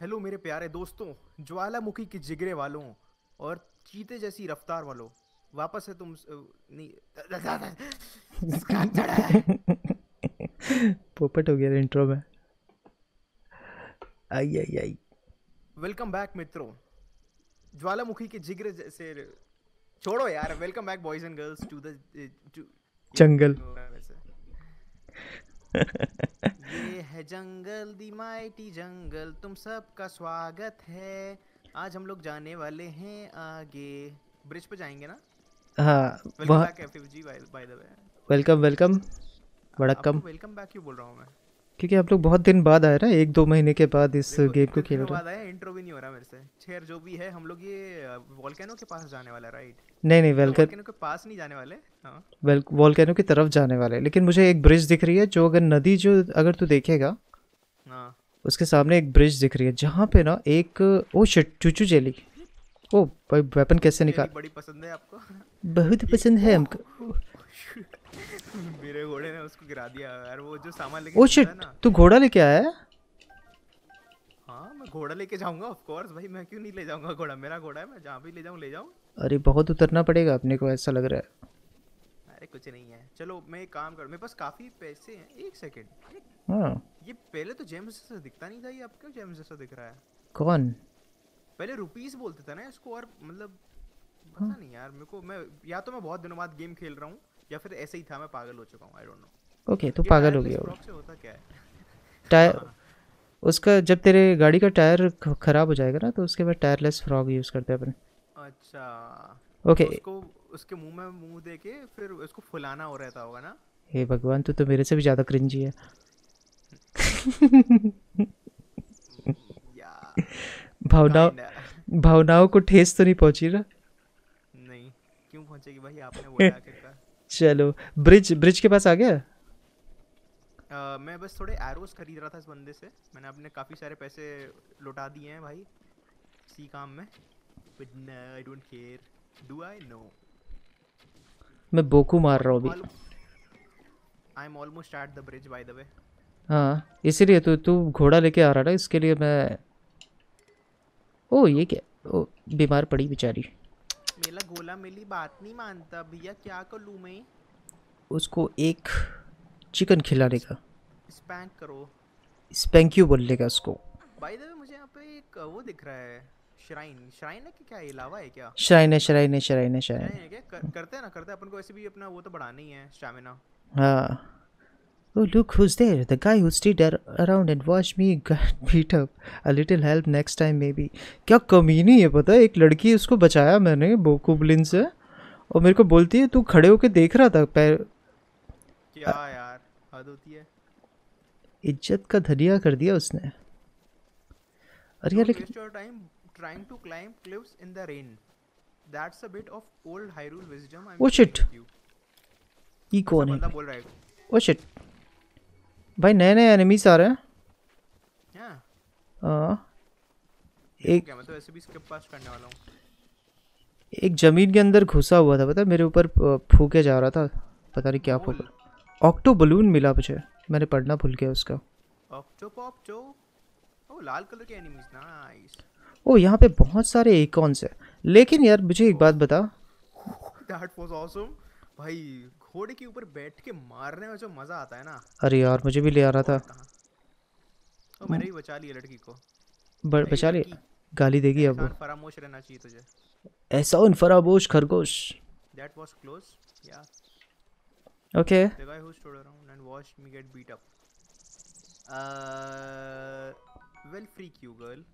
Hello मेरे प्यारे दोस्तों, ज्वालामुखी के जिगरे वालों और चीते जैसी रफ्तार वालों, वापस है तुम नहीं। पोपट हो गया इंट्रो में। आई आई आई। वेलकम बैक मित्रों, ज्वालामुखी के जिगरे जैसे। छोड़ो यार, welcome back boys and girls to the ये जंगल। नहीं हो रहा है वैसे। ये है जंगल, दी माइटी जंगल, तुम सबका स्वागत है। आज हम लोग जाने वाले हैं आगे। ब्रिज पे जाएंगे ना। हाँ वेलकम वहाँ। Back F F G by the way. Welcome welcome. आपको वड़क्कम। वेलकम बैक क्यों बोल रहा हूँ मैं? क्योंकि आप लोग बहुत दिन बाद आए ना, 1-2 महीने के बाद इस देखो गेम को इतने खेल दिनों रहे बाद आया, इंट्रो भी नहीं हो रहा मेरे से। खैर जो भी है, हम लोग ये वॉल्केनो के पास जाने वाला, राइट? हैं। नहीं नहीं, मतलब वॉल्केनो के पास नहीं जाने वाले। हाँ। वॉल्केनो की तरफ जाने वाले हैं। लेकिन मुझे एक ब्रिज दिख रही है, जो अगर नदी जो अगर तू देखेगा हाँ। उसके सामने एक ब्रिज दिख रही है जहाँ पे ना एक ओ शिट चूचू जेली। ओ भाई, वेपन कैसे चूचू जेली निकाल। बड़ी पसंद है आपको? बहुत ये पसंद है ओह हमको। मेरे घोड़े ने उसको गिरा दिया यार, वो जो सामान लेके ओ घूमता है शिट, ना। तू घोड़ा लेके आया है? हाँ, मैं घोड़ा लेके जाऊंगा ऑफ कोर्स भाई, मैं क्यों नहीं ले जाऊंगा घोड़ा? मेरा घोड़ा है, मैं जहाँ भी ले जाऊँ ले जाऊँ। अरे बहुत उतरना पड़ेगा अपने को, ऐसा लग रहा है। अरे कुछ नहीं है, चलो मैं एक काम कर, मेरे पास काफी पैसे हैं। एक सेकंड, हाँ। ये पहले तो जेम्स जैसा दिखता नहीं था, ये अब क्यों जेम्स जैसा दिख रहा है? कौन? पहले रुपीस बोलते थे ना इसको, और मतलब हाँ। पता नहीं यार मेरे को। मैं या तो मैं बहुत दिनों बाद गेम खेल रहा हूँ, या फिर ऐसे ही था, मैं पागल हो चुका हूँ, आई डोंट नो। ओके, तो ये पागल हो टायरलेस गया वो। फ्रॉक से होता क्या है? टायर। हाँ। उसका जब तेरे गाड़ी का टायर खराब हो जाएगा ना, तो उसके बाद टायरलेस फ्रॉग यूज़ करते हैं अपन। अच्छा, ओके। तो उसको उसके मुंह में मुंह दे के फिर उसको फुलाना हो रहता होगा ना। हे भगवान, तू तो मेरे से भी ज़्यादा क्रिंजी है। या भावनाओं काइंड भावनाओं को ठेस तो नहीं पहुंची ना? नहीं, क्यों पहुंचेगी भाई, आपने बोला आखिरकार। चलो। ब्रिज ब्रिज के पास आ गया। मैं बस थोड़े एरोस खरीद रहा था इस बंदे से। मैंने अपने काफ़ी सारे पैसे लौटा दिए हैं भाई इसी काम में। But I don't care, do I know. मैं बोकू मार रहा हूँ अभी। I am almost at the bridge by the way. हाँ, इसीलिए तू तू घोड़ा लेके आ रहा ना, इसके लिए मैं। ओ ये क्या? ओ, बीमार पड़ी बेचारी। मेरा गोला मेरी बात नहीं मानता भैया, क्या कर लूँ मैं? उसको एक चिकन खिलाने का। स्पैंक करो। स्पैंक्यू बोलने का उसको। बाय द वे मुझे यहाँ पे एक वो दिख रहा है, श्राइन। श्राइन है कि क्या, ये लावा है क्या? श्राइन है, श्राइन है, श्राइन है, श्राइन श्राइन है। है क्या? करते हैं ना, करते हैं अपन को, ऐसे भी अपना वो तो बढ़ाना ही है, स्टैमिना। हाँ। Oh, look who's there. The guy who stood around and watched me got beat up. A little help next time maybe. क्या कमीनी है पता है, एक लड़की, उसको बचाया मैंने बोकुबलिन से, और मेरे को बोलती है तू खड़े होके देख रहा था पैर। क्या यार, हद होती है। इज्जत का धनिया कर दिया उसने। अरे यार Don't लेकिन। waste your time trying to climb cliffs in the rain. That's a bit of old Hyrule wisdom I'm ओ sharing शिट, with you. ये ऐसा कौन है? बंदा बोल रहा है। ओ शिट, भाई नए नए एनिमीज आ रहे हैं। हाँ, हाँ। देखो एक क्या, मैं तो ऐसे भी स्किप पास करने वाला हूँ। एक जमीन के अंदर घुसा हुआ था, पता है, मेरे ऊपर फूके जा रहा था। पता नहीं क्या बोल। फूका। ऑक्टो बलून मिला मुझे, मैंने पढ़ना भूल गया उसका। ऑक्टो। ओ लाल कलर के एनिमीज, नाइस। ओ यहाँ पे बहुत सारे एकॉन्स है। लेकिन यार मुझे एक बात बता। दैट वाज ऑसम भाई। घोड़े के ऊपर बैठ के मारने में जो मजा आता है ना, अरे यार मुझे भी ले आ रहा और था। कहाँ। ओ मैंने भी बचा लिया लड़की को। ए बचा ले। लड़की, गाली देगी अब वो। एहसान फरामोश रहना चाहिए तुझे। ऐसा उन फरामोश खरगोश। That was close. Yeah. Okay. The guy who stood around and watched me get beat up. Well, freak you, girl.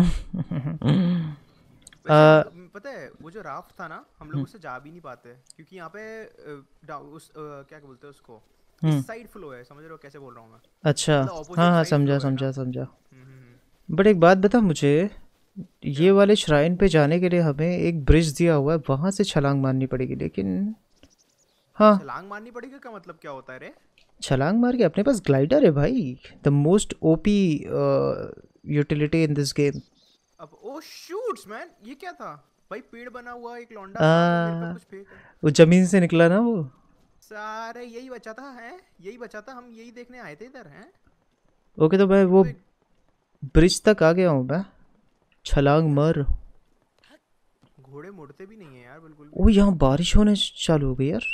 वैसे पता है वो जो राफ्ट था ना, हम लोग उससे जा भी नहीं पाते क्योंकि यहाँ पे क्या बोलते हैं उसको, इस साइड फ्लो है, समझ रहे हो कैसे बोल रहा हूँ मैं? अच्छा। मतलब हाँ ऑपोजिट हाँ, साइड समझा फ्लो है ना। समझा समझा। हम्म। बट एक बात बता मुझे, ये क्या? वाले श्राइन पे जाने के लिए हमें एक ब्रिज दिया हुआ है, वहां से छलांग मारनी पड़ेगी लेकिन। हाँ। छलांग मारनी पड़ेगी का मतलब क्या होता है रे? छलांग मार के, अपने पास ग्लाइडर है भाई, the most OP utility in this game. अब ओ शूट्स मैन, ये क्या था? भाई पेड़ बना हुआ एक लौंडा था, वो मेरे पे कुछ फेंक रहा है। वो जमीन से निकला ना वो। सारे यही बचा था, है यही बचा था, हम यही देखने आए थे इधर हैं। ओके, तो मैं ये वो तो एक ब्रिज तक आ गया हूँ मैं। छलांग मार। घोड़े मुड़ते भी नहीं है यार बिल्कुल ओ भी। यहाँ बारिश होने चालू हो गई यार।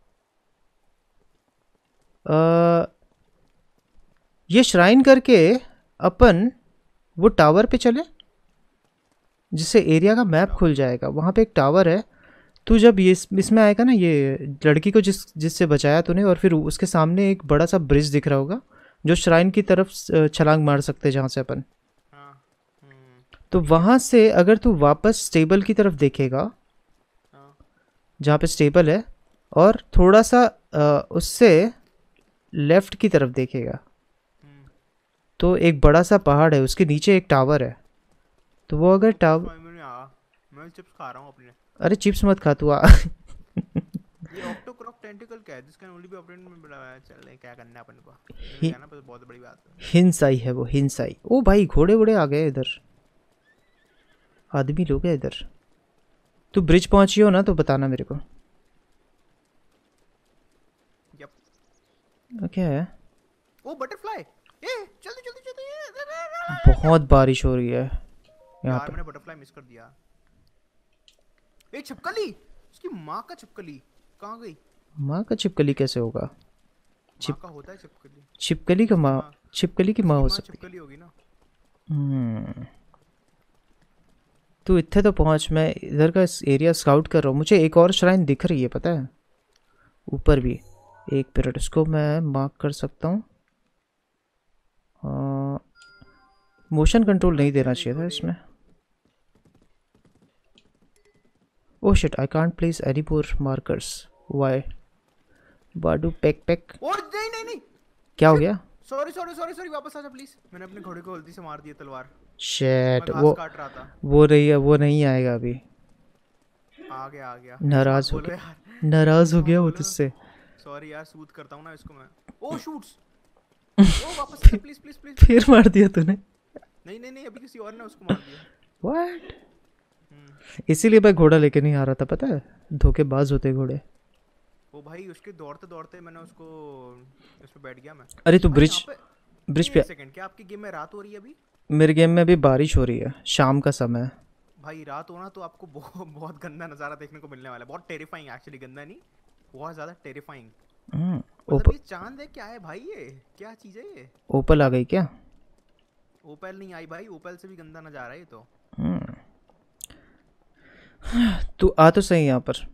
ये श्राइन करके अपन वो टावर पे चले, जिससे एरिया का कौन सा मैप खुल टावर? जाएगा। वहाँ पे एक टावर है। तू जब ये इसमें आएगा ना, ये लड़की को जिससे बचाया तूने, और फिर उसके सामने एक बड़ा सा ब्रिज दिख रहा होगा जो श्राइन की तरफ छलांग मार सकते हैं, जहाँ से अपन। हाँ। तो ठीक है। वहाँ से अगर तू वापस स्टेबल की तरफ देखेगा, हाँ। जहाँ पे स्टेबल है, और थोड़ा सा उससे लेफ्ट की तरफ देखेगा, तो एक बड़ा सा पहाड़ है, उसके नीचे एक टावर है। तो वो अगर कुछ टावर... समझ में नहीं आया। मैं चिप्स खा रहा हूँ अपने। अरे चिप्स मत खा तू। ये ऑक्टोक्रॉक टेंटिकल क्या है? This can only be operated में बड़ा है। चल क्या करना है अपन को, मिल हि, गया ना, बस बहुत बड़ी बात है। हिंसाई है वो, हिंसाई। ओ भाई घोड़े वोड़े आ गए इधर, आदमी लोग हैं इधर। तू ब्रिज पहुंची हो ना तो बताना मेरे को। यप। क्या है? ओ बटरफ्लाई। ए जल्दी जल्दी जल्दी। बहुत बारिश हो रही है यहाँ यार पे। मैंने बटरफ्लाई मिस कर दिया। एक छिपकली, उसकी माँ का छिपकली कहाँ गई? माँ का छिपकली कैसे होगा? माँ का होता है छिपकली। छिपकली का माँ, छिपकली की माँ हो सकती है। छिपकली होगी ना। तू इतने तो पहुंच, मैं इधर का एरिया स्काउट कर रहा हूँ। मुझे एक और श्राइन दिख रही है पता है, ऊपर भी। एक मिनट, इसको मैं मार्क कर सकता हूँ। मोशन कंट्रोल नहीं देना चाहिए था इसमें। Oh shit, I can't place any more markers. Why? बाडू पैक पैक। और नहीं नहीं नहीं, क्या हो गया? सॉरी सॉरी सॉरी सॉरी, वापस आ जा प्लीज। मैंने अपने घोड़े को गलती से मार दिया तलवार। मैं शिट, घास काट रहा था। वो रही है, वो नहीं आएगा अभी। आ गया आ गया। नाराज हो बोलो गया, यार। नाराज प्लीज हो मत गया वो बोलो। तुझसे। सॉरी यार, सूद करता हूँ ना इसको मैं। ओ शूट्स। ओ वापस आ जा प्लीज प्लीज प्लीज। फिर मार दिया तूने? नहीं नहीं नहीं, अभी किसी और ने उसको मार दिया। व्हाट? इसीलिए मैं घोड़ा लेके नहीं आ रहा था पता है, धोखेबाज होते घोड़े। ओ भाई, उसके दौड़ते दौड़ते मैंने उसको, उस पे बैठ गया मैं। अरे तू भाई यहाँ ब्रिज, पे ब्रिज पे। एक सेकंड, क्या आपकी गेम में रात हो रही है अभी? मेरे गेम में अभी बारिश हो रही है, शाम का समय है। भाई रात होना तो आपको बहुत गंदा नज़ारा देखने को मिलने वाला है। बहुत टेरिफाइंग, एक्चुअली गंदा नहीं, बहुत ज़्यादा टेरिफाइंग। मतलब ये चांद है क्या है भाई? ये क्या चीज़ है ये? ओपल आ गई क्या? ओपेल नहीं आई भाई, ओपेल से भी गंदा नज़ारा है ये तो। तू आ तो सही यहाँ पर।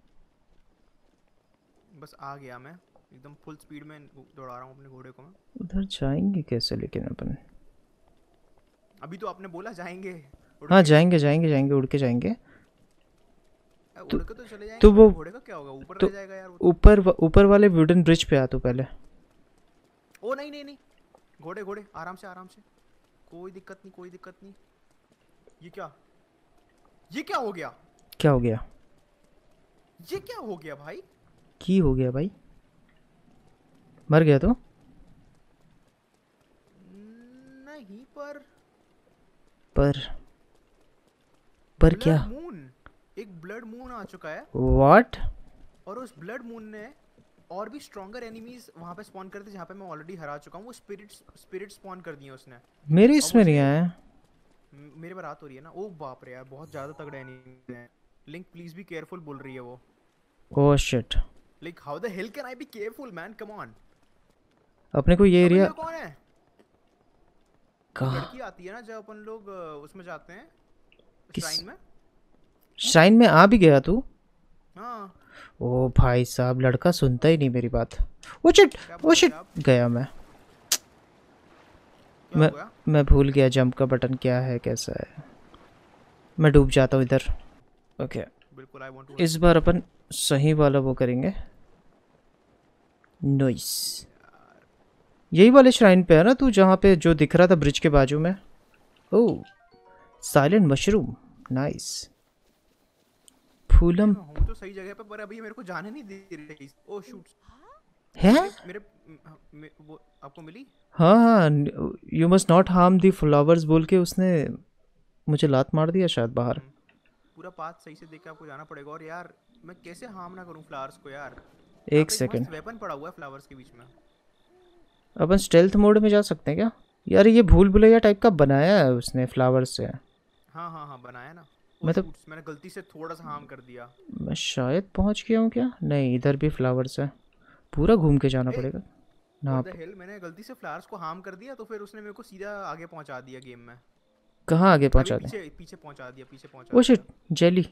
बस आ गया मैं, एकदम फुल स्पीड में दौड़ा रहा हूँ अपने घोड़े को मैं। उधर जाएंगे कैसे लेकिन अपन? अभी तो आपने बोला जाएंगे उड़ हाँ के। जाएंगे जाएंगे जाएंगे, उड़ के जाएंगे। उड़ के तो चले जाएंगे, तो वो, मेरे घोड़े का क्या होगा? ऊपर तो रह जाएगा यार वो तो। ऊपर वाले वुडन ब्रिज पे आ तू पहले। ओ नहीं नहीं नहीं, घोड़े घोड़े आराम से आराम से, कोई दिक्कत नहीं कोई दिक्कत नहीं। ये क्या, ये क्या हो गया? क्या हो गया? ये क्या हो गया भाई? की हो गया भाई? मर गया तो? नहीं पर पर क्या? मून, एक ब्लड मून आ चुका है। व्हाट? और उस ब्लड मून ने और भी स्ट्रॉन्गर एनिमीज वहां पे स्पॉन कर थे, जहां पे मैं ऑलरेडी हरा चुका हूँ। वो स्पिरिट स्पॉन कर दिए उसने। मेरे इसमें नहीं आया। मेरे पर रात हो रही है ना। ओ बाप रे यार, बहुत ज्यादा तगड़े एनिमी हैं। लिंक प्लीज बी केयरफुल बोल रही है वो। Oh shit. Like how the hell can I be careful man, come on. अपने को ये एरिया कौन है? कहाँ? लड़की आती है ना जब अपन लोग उसमें जाते हैं, श्राइन में। श्राइन में आ भी गया तू? हाँ। ओ भाई साहब, लड़का सुनता ही नहीं मेरी बात। ओ शिट, ओ शिट, गया मैं। मैं भूल गया जंप का बटन क्या है कैसा है। मैं डूब जाता हूँ इधर। ओके बिल्कुल, आई वांट टू। इस बार अपन सही वाला वो करेंगे। नॉइस। यही वाले श्राइन पे है ना तू, जहाँ पे जो दिख रहा था ब्रिज के बाजू में? Oh silent mushroom, nice. फूलम हूँ तो सही जगह पे, पर अभी मेरे को जाने नहीं दे रही। ओ शूट है मेरे वो आपको मिली? हाँ हाँ, you must not harm the flowers बोल के उसने मुझे लात मार दिया शायद बाहर। पूरा पाथ सही से देख के आपको जाना पड़ेगा। और यार मैं कैसे हार्म ना करूं फ्लावर्स को यार? एक सेकंड, वेपन पड़ा हुआ है फ्लावर्स के बीच में। अपन स्टेल्थ मोड में जा सकते हैं क्या? यार ये भूल भुलैया टाइप का बनाया है उसने फ्लावर से। हाँ हाँ हाँ बनाया ना। ओ मैं तो शूट्स, मैंने गलती से थोड़ा सा हार्म कर दिया। मैं शायद पहुंच गया हूँ क्या? नहीं, इधर भी फ्लावर्स है, पूरा घूम के जाना ए पड़ेगा ना। व्हाट द हेल, मैंने गलती से फ्लावर्स को हार्म कर दिया तो फिर उसने मेरे को सीधा आगे पहुंचा दिया गेम में। कहाँ आगे अभी पहुंचा दे? पीछे पीछे पहुंचा दिया, पीछे पहुंचा ओ दिया। Shit, jelly.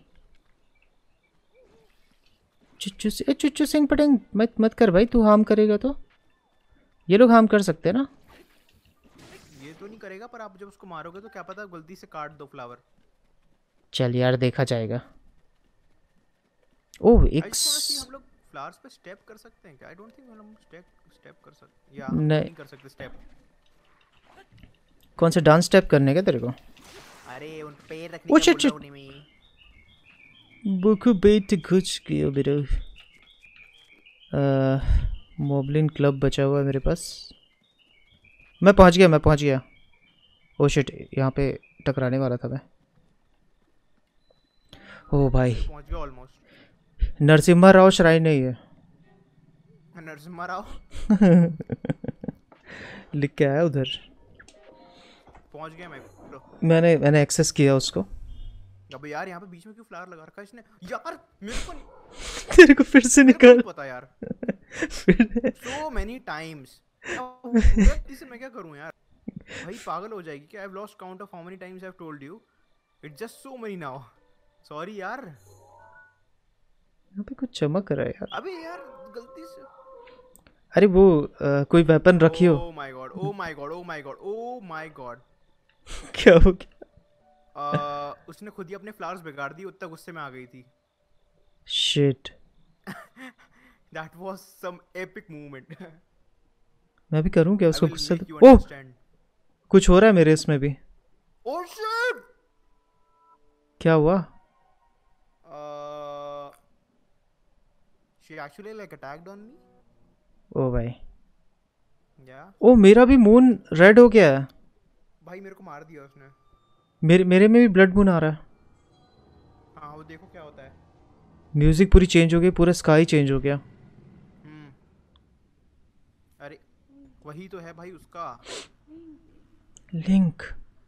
चुच्चू सिंह पटेंग, मत मत कर भाई, तू हार्म करेगा तो। ये लोग हार्म कर सकते हैं ना? ये तो नहीं करेगा, पर आप जब उसको मारोगे तो क्या पता गलती से काट दो फ्लावर। चल यार देखा जाएगा। ओह आई एक जस्ट वांट टू सी हम लोग फ्लावर्स पे स्टेप कर सकते हैं क्या? आई डोंट थिंक हम स्टेप स्टेप कर सकते, या हम नहीं, नहीं कर सकते स्टेप। कौन सा डांस स्टेप करने का तेरे को? अरे उन पे पैर रखने ओ का शिट बोल शिट, रहा हूँ नहीं मैं। बुकु बेट कुछ किया मेरा। मोबलिन क्लब बचा हुआ है मेरे पास। मैं पहुंच गया, मैं पहुंच गया। ओ शिट, यहाँ पे टकराने वाला था मैं। ओ भाई, मैं भी पहुंच गया ऑलमोस्ट। नरसिम्हा राव श्राइन है ये। नरसिम्हा राव लिख के आया उधर। पहुंच गया मैं ब्रो। मैंने एक्सेस किया उसको। अबे यार यहाँ पे बीच में क्यों फ्लावर लगा रखा है इसने? यार मेरे को नहीं, तेरे को फिर से मेरे को नहीं निकाल पता यार। फिर सो मेनी टाइम्स। इसे मैं क्या करूं यार? भाई पागल हो जाएगी क्या? I have lost count of how many times I have told you. It's just so many now. Sorry यार। यहाँ पे कुछ चमक रहा है यार। अबे यार गलती से। अरे वो कोई वेपन रखियो। Oh my god, oh my god, oh my god, oh my god. क्या हो गया? उसने खुद ही अपने फ्लावर्स बिगाड़ दिए, उतना गुस्से में आ गई थी। Shit. That was some epic movement. मैं भी करूँ क्या आई उसको विल गुस्से? Make you oh, understand. कुछ हो रहा है मेरे इसमें भी। Oh shit. क्या हुआ? She actually like attacked on me. ओ भाई, या ओ मेरा भी मून रेड हो गया है। भाई मेरे को मार दिया उसने। मेरे में भी ब्लड मून आ रहा है। हाँ वो देखो क्या होता है। म्यूजिक पूरी चेंज हो गई, पूरा स्काई चेंज हो गया। अरे वही तो है भाई उसका। लिंक।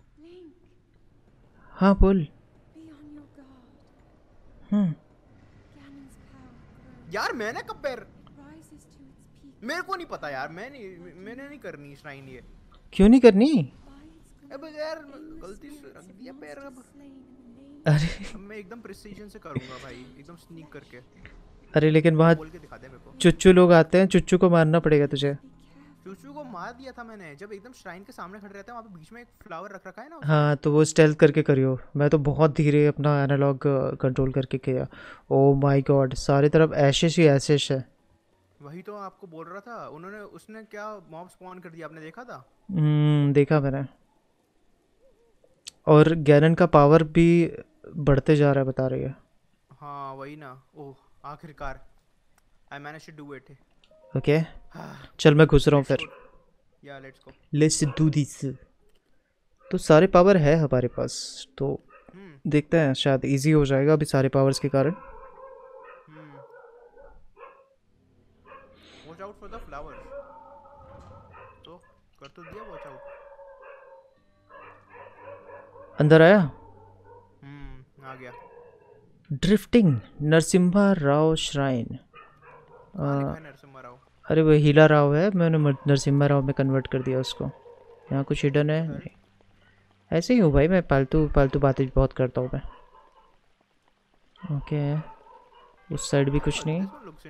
हाँ बोल। यार मैंने कब पैर, मेरे को नहीं पता यार। मैंने नहीं करनी श्राइन ये। क्यों नहीं करनी? अब यार गलती से रख दिया पैर। अब अरे मैं एकदम प्रिसीजन से करूंगा भाई, एकदम स्नीक करके। अरे लेकिन वहाँ बोल के दिखा दे मेरे को। चुच्चू लोग आते हैं, चुच्चू को मारना पड़ेगा तुझे। चूचू को मार दिया था मैंने, जब एकदम श्राइन के सामने खड़े रहते हैं वहाँ पे बीच में एक फ्लावर रख रखा है ना उसने। हाँ तो वो स्टेल्थ करके करियो। मैं तो बहुत धीरे अपना एनालॉग कंट्रोल करके किया। ओ माय गॉड, सारी तरफ ऐशेश ही ऐशेश है। वही तो आपको बोल रहा था। उन्होंने उसने क्या मॉब स्पॉन कर दिया, आपने देखा था? देखा मैंने। और गैरन का पावर भी बढ़ते जा रहा है बता रही है। हाँ वही ना। ओह आखिरकार I manage to do it. Okay चल मैं घुस रहा हूँ फिर। या let's go, let's do this. तो सारे पावर है हमारे पास, तो देखते हैं शायद इजी हो जाएगा अभी सारे पावर्स के कारण। Watch out for the flowers. तो कर तो दिया वॉच आउट। अंदर आया। आ गया। Drifting Narasimha Rao shrine. कहाँ लिखा है नरसिम्हा राव? अरे वो हीला राव है, मैंने नरसिम्हा राव में कन्वर्ट कर दिया उसको। यहाँ कुछ हिडन है नहीं। ऐसे ही हूँ भाई मैं, पालतू पालतू बातें बहुत करता हूँ मैं। ओके उस साइड भी कुछ नहीं।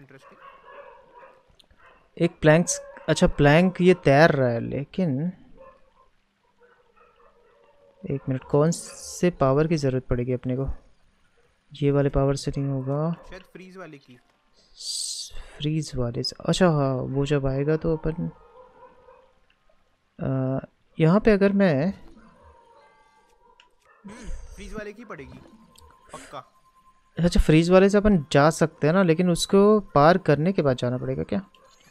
एक प्लैंक, अच्छा प्लैंक ये तैर रहा है लेकिन एक मिनट, कौन से पावर की ज़रूरत पड़ेगी अपने को? ये वाले पावर से नहीं होगा शायद, फ्रीज वाले की। फ्रीज वाले से, अच्छा हाँ वो जब आएगा तो अपन यहाँ पे अगर मैं फ्रीज वाले की पड़ेगी पक्का। अच्छा फ्रीज वाले से अपन जा सकते हैं ना, लेकिन उसको पार करने के बाद जाना पड़ेगा क्या?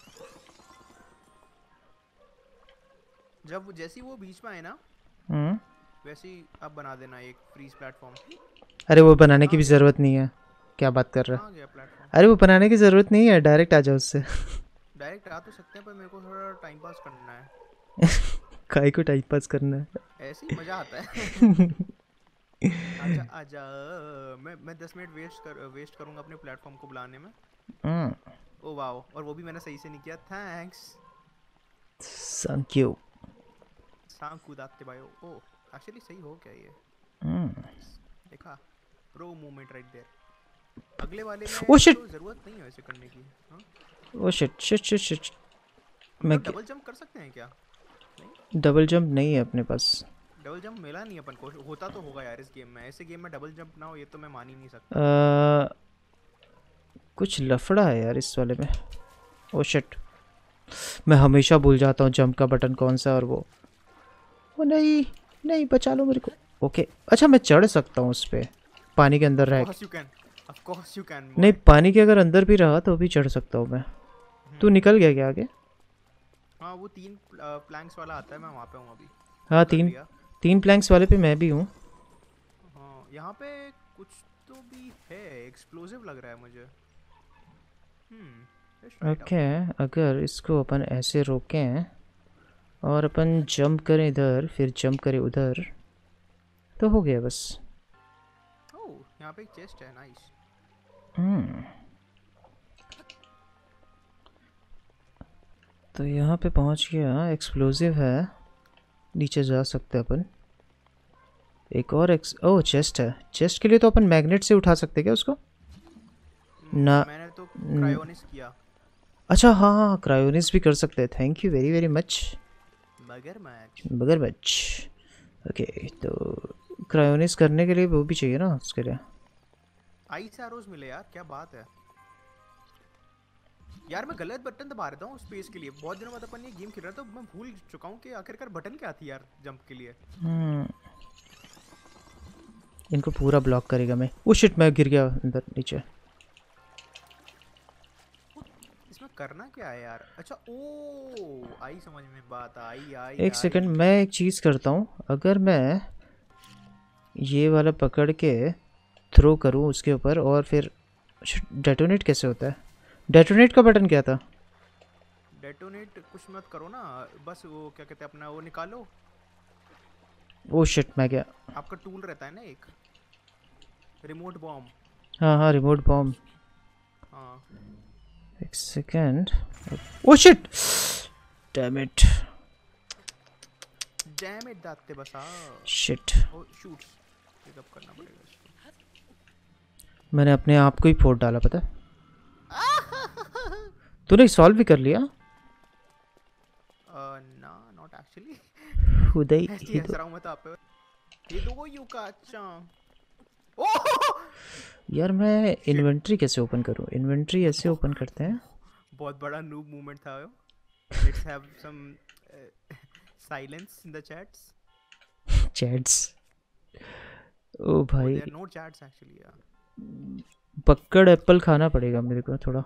जब जैसे ही वो बीच में आए ना वैसे ही आप बना देना एक फ्रीज प्लेटफॉर्म। अरे वो बनाने की भी ज़रूरत नहीं है, क्या बात कर रहा है? अरे वो बनाने की ज़रूरत नहीं है, डायरेक्ट आ जाओ उससे। डायरेक्ट आ तो सकते हैं पर मेरे को थोड़ा टाइम पास करना है। काय को टाइम पास करना है। ऐसे ही मजा आता है। आजा आजा। मैं 10 मिनट वेस्ट करूंगा अपने प्लेटफॉर्म को बुलाने में। ओ वाओ, और वो भी मैंने सही से नहीं किया। थैंक्स। थैंक्यू। सांकू दाते भाई। ओ एक्चुअली सही हो क्या ये? देखा, प्रो मूवमेंट राइट देयर। अगले वाले में ओ शिट, तो जरूरत नहीं है ऐसे करने की। हाँ, oh shit shit shit shit. हम मैं लोग डबल जंप कर सकते हैं क्या? नहीं, डबल जंप नहीं है अपने पास। डबल जंप मिला नहीं अपन को। होता तो होगा यार इस गेम में। ऐसे गेम में डबल जंप ना हो ये तो मैं मान ही नहीं सकता। कुछ लफड़ा है यार इस वाले में। ओ शिट, मैं हमेशा भूल जाता हूँ जंप का बटन कौन सा है और वो। ओ नहीं नहीं, बचा लो मेरे को। ओके अच्छा, मैं चढ़ सकता हूँ उस पे पानी के अंदर रह के। ऑफ कोर्स यू कैन नहीं, बॉय। पानी के अगर अंदर भी रहा तो भी चढ़ सकता हूँ मैं। तू निकल गया क्या आगे? हाँ, वो 3 प्लैंक्स वाला आता है, मैं वहाँ पे हूँ अभी। हाँ, कर लिया। 3 प्लैंक्स वाले पे मैं भी हूँ। हाँ, यहाँ पे कुछ तो भी है। एक्सप्लोसिव लग रहा है मुझे। Let's try it out. Okay, अगर इसको अपन ऐसे रोकें और अपन जंप करें इधर फिर जंप करें उधर तो हो गया बस। ओह, यहाँ पे एक चेस्ट है। नाइस। तो यहाँ पे पहुँच गया। एक्सप्लोसिव है, नीचे जा सकते हैं अपन। एक और ओह चेस्ट है। चेस्ट के लिए तो अपन मैग्नेट से उठा सकते हैं क्या उसको? ना मैंने तो क्रायोनिस किया। अच्छा हाँ, क्रायोनिस भी कर सकते हैं। Thank you very very much मगरमच्छ। ओके, तो क्रायोनिस करने के लिए वो भी चाहिए ना उसके लिए। आइस एरोज मिले यार, क्या बात है यार। मैं गलत बटन दबा रहा हूँ स्पेस के लिए। बहुत दिनों बाद अपन ये गेम खेल रहा था, तो मैं भूल चुका हूँ कि आखिरकार बटन क्या थी यार जंप के लिए। इनको पूरा ब्लॉक करेगा मैं। ओ शिट, मैं गिर गया अंदर नीचे। इसमें करना क्या है यार? अच्छा, ओ आई समझ में बात। आई आई एक आई। सेकंड, मैं एक चीज़ करता हूँ। अगर मैं ये वाला पकड़ के थ्रो करूँ उसके ऊपर और फिर डेटोनेट कैसे होता है? डेटोनेट का बटन क्या था? डेटोनेट कुछ मत करो ना, बस वो क्या कहते हैं अपना वो निकालो। ओ शिट, मैं क्या? आपका टूल रहता है ना एक, रिमोट बॉम्ब। हाँ हाँ, रिमोट बॉम्ब। हाँ, एक second. Oh shit, damn it. Damn it दाते बसा। शिट, ओ शूट, पिकअप करना पड़ेगा इसको। मैंने अपने आप को ही फोड़ डाला पता है। तूने सॉल्व भी कर लिया? ना, नॉट एक्चुअली। खुदाई ऐसे हंस रहा हूँ मैं तो आप पे। ये दो यू का अच्छा। यार मैं इन्वेंट्री कैसे ओपन करूँ? इन्वेंट्री ऐसे ओपन करते हैं। बहुत बड़ा नूब मूवमेंट था वो। Let's have some silence in the chats. Chats. Oh Oh, भाई, there are no chats actually, yeah. पक्कड़ एप्पल खाना पड़ेगा मेरे को थोड़ा,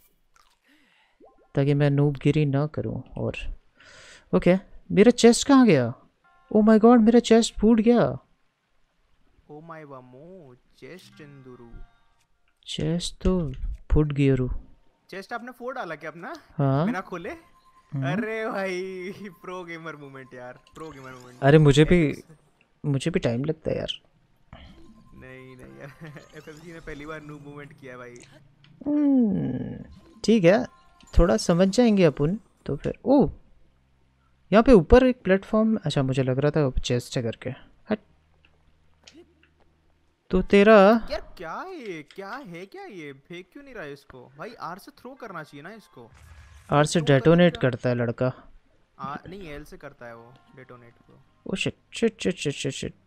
ताकि मैं नूबगिरी ना करूं। और ओके, मेरा चेस्ट कहाँ गया? ओ माय गॉड, मेरा चेस्ट फूट गया। Oh my vamo, chest चंदुरू। चेस्ट तो फूट गया रू। चेस्ट आपने फोड़ डाला क्या अपना? हाँ। बिना खोले? अरे भाई, प्रो गेमर मूवमेंट यार, प्रो गेमर मूवमेंट। अरे मुझे भी टाइम लगता है यार। नहीं नहीं यार, एफएफजी ने पहली बार नूब मूवमेंट किया है भाई। ठीक है, थोड़ा समझ जाएंगे अपन तो फिर। ओ, यहाँ पे ऊपर एक प्लेटफॉर्म। अच्छा, मुझे लग रहा था चेस्ट है करके। हट, तो तेरा यार क्या है क्या ये फेंक क्यों नहीं रहा है इसको भाई? आर से थ्रो करना चाहिए ना इसको। आर से थ्रो करूँ डेटोनेट क्या? करता है लड़का। नहीं, एल से करता है वो डेटोनेट को। Oh shit shit shit shit shit shit.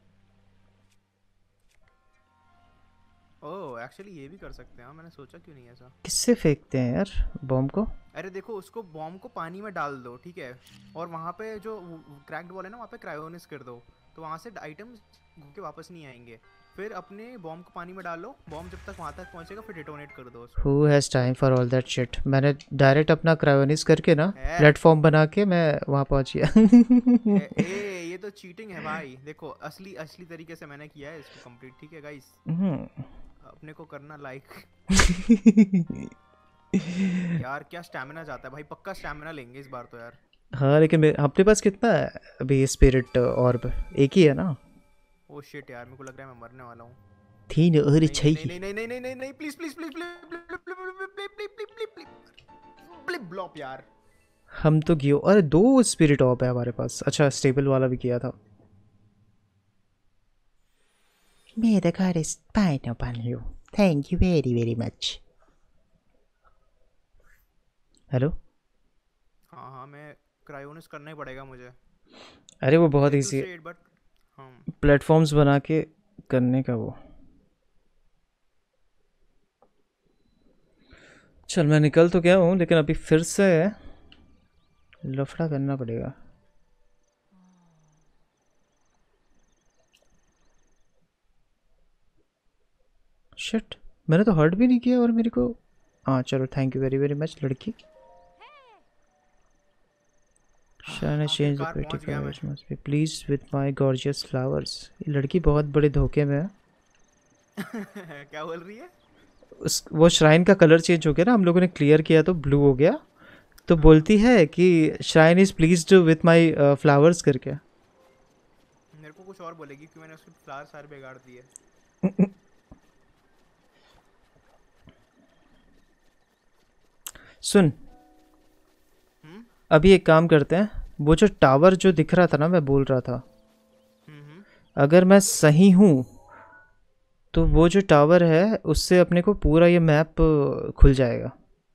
Oh actually ये भी कर सकते हैं। मैंने सोचा क्यों नहीं ऐसा। किससे फेंकते हैं यार बॉम्ब को? अरे देखो, उसको बॉम्ब को पानी में डाल दो, ठीक है, और वहाँ पे जो क्रैक्ड वॉल है ना, वहाँ पे क्रायोनिस कर दो, तो वहाँ से आइटम्स घूम के वापस नहीं आएंगे। फिर अपने बॉम्ब को पानी में डालो, बॉम्ब जब तक वहाँ तक पहुँचेगा फिर डिटोनेट कर दो उसको। Who has time for all that shit. मैंने डायरेक्ट अपना क्रायोनिस करके ना प्लेटफॉर्म बना के मैं वहाँ पहुँच गया। ये तो चीटिंग है भाई। देखो, असली असली तरीके से मैंने किया है इसको कंप्लीट, ठीक है गाइस? अपने को करना लाइक। यार क्या स्टैमिना जाता है भाई, पक्का स्टैमिना लेंगे इस बार तो यार। हाँ लेकिन अपने पास कितना है अभी स्पिरिट ऑर्ब? एक ही है ना? ओ शिट यार, मेरे को लग रहा है मैं मरने वाला हूँ। 3 और नहीं नहीं नहीं 6। नहीं नहीं नहीं नहीं नहीं नहीं, प्लीज प्लीज प्लीज प्लीज ब्लॉप यार। हम तो गियो, अरे 2 स्पिरिट ऑर्ब है हमारे पास। अच्छा स्टेबल वाला भी किया था। May the goddess spine upon you. Thank you very very much. Hello. हाँ हाँ, मैं क्रायोनिस करना ही पड़ेगा मुझे। अरे वो बहुत इजी है, बट हाँ प्लेटफॉर्म्स बना के करने का वो। चल मैं निकल तो गया हूँ लेकिन अभी फिर से लफड़ा करना पड़ेगा। शिट, मैंने तो हर्ट भी नहीं किया और मेरे को। हाँ चलो, thank you very very much लड़की। Shall I change the pretty colors must be pleased with my gorgeous flowers? ये लड़की बहुत बड़े धोखे में है। क्या बोल रही है? वो श्राइन का कलर चेंज हो गया ना, हम लोगों ने क्लियर किया तो ब्लू हो गया। तो बोलती है कि shrine is pleased with my flowers करके। मेरे को कुछ और बोलेगी कि मैंने उसके फ्लावर सारे बिगाड़ दिए। सुन, अभी एक काम करते हैं, वो जो टावर जो दिख रहा था ना, मैं बोल रहा था अगर मैं सही हूँ तो वो जो टावर है उससे अपने को पूरा ये मैप खुल जाएगा।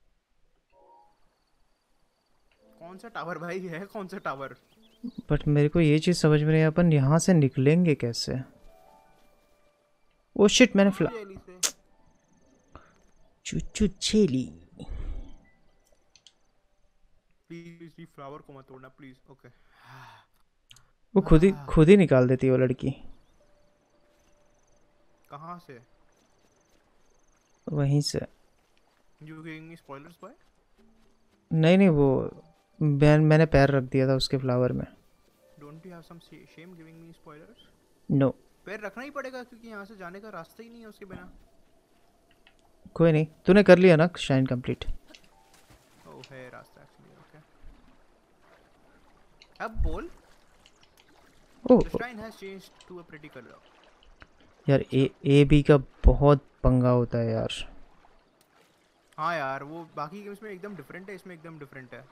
कौन सा टावर भाई है? कौन सा टावर? बट मेरे को ये चीज़ समझ में नहीं, अपन यहाँ से निकलेंगे कैसे? ओ शिट, मैंने चुचू चेली। प्लीज फ्लावर को मत तोड़ना प्लीज। ओके। वो खुद ही निकाल देती है वो लड़की। कहाँ से? वहीं से। You giving me spoilers boy? नहीं नहीं, वो मैंने पैर रख दिया था उसके फ्लावर में। Don't you have some shame giving me spoilers? No. पैर रखना ही पड़ेगा क्योंकि यहाँ से जाने का रास्ता ही नहीं है उसके बिना। कोई नहीं, तूने कर लिया ना शाइन कंप्लीट। ओह है रास्ता एक्चुअली। ओके अब बोल। ओह The shrine has changed to a pretty color. यार ए बी का बहुत पंगा होता है यार। हाँ यार, वो बाकी गेम्स में एकदम डिफरेंट है, इसमें एकदम डिफरेंट है।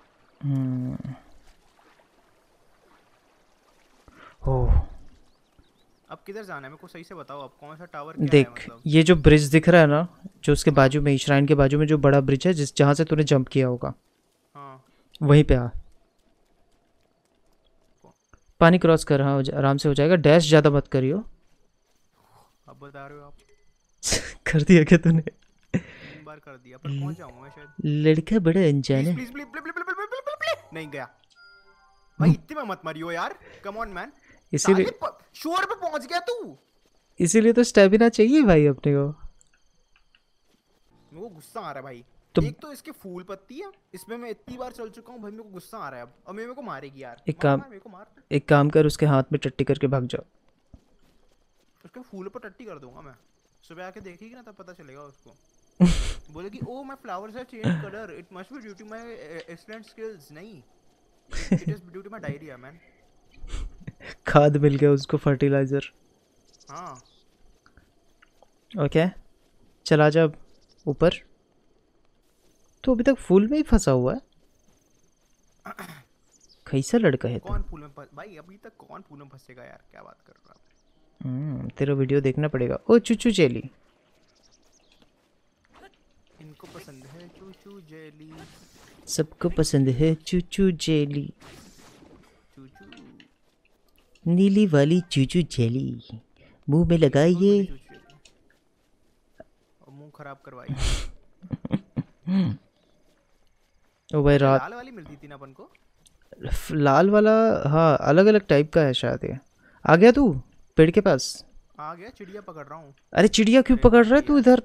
ओह अब किधर जाना है मेरे को सही से बताओ। अब कौन सा टावर क्या देख है मतलब? ये जो ब्रिज दिख रहा है ना, जो उसके बाजू में, श्राइन के बाजू में जो बड़ा ब्रिज है जहाँ से तूने जंप किया होगा, हाँ वहीं पे आ। पानी क्रॉस कर, हाँ आराम से हो जाएगा। डैश ज़्यादा मत करियो। अब बता रहे हो आप? कर दिया क्या तूने? 3 बार कर दिया पर पहुंच जाऊंगा मैं शायद। लड़का बड़ा अनजान है। प्लीज प्लीज प्लीज नहीं गया भाई। इतने में मत मरियो यार, कम ऑन मैन। इसीलिए शोर पे पहुंच गया तू। इसीलिए तो स्टैमिना चाहिए भाई अपने को। मेरे को गुस्सा आ रहा है भाई। तो एक तो इसके फूल पत्ती है, इसमें मैं इतनी बार चल चुका हूँ भाई। मेरे को गुस्सा आ रहा है अब मेरे को मारेगी यार। एक काम कर, उसके हाथ में टट्टी करके भाग जाओ। उसके फूल पर टट्टी कर दूंगा मैं। सुबह आके देखेगी ना तब पता चलेगा उसको। बोलेगी oh my flowers have changed colour, it must be due to my excellent skills. नहीं, it is due to my diarrhoea man. खाद मिल गया उसको, फर्टिलाइजर। हाँ ओके चला जा ऊपर। तो अभी तक फूल में ही फंसा हुआ है। कैसा लड़का है कौन फूल में भाई? अभी तक कौन फूल में फंसेगा यार? क्या बात कर रहा है? तेरा वीडियो देखना पड़ेगा। ओ चूचू जेली, इनको पसंद है चूचू जेली। सबको पसंद है चूचू जेली। चूचू नीली वाली चूचू जेली मुंह में लगाइए और मुंह खराब करवाइए। ओ भाई रात लाल वाली मिलती थी ना अपन को। लाल वाला, हाँ अलग अलग टाइप का है शायद ये। आ गया तू पेड़ के पास? आ गया, चिड़िया पकड़ रहा हूँ। अरे चिड़िया क्यों पकड़ रहा है तू इधर?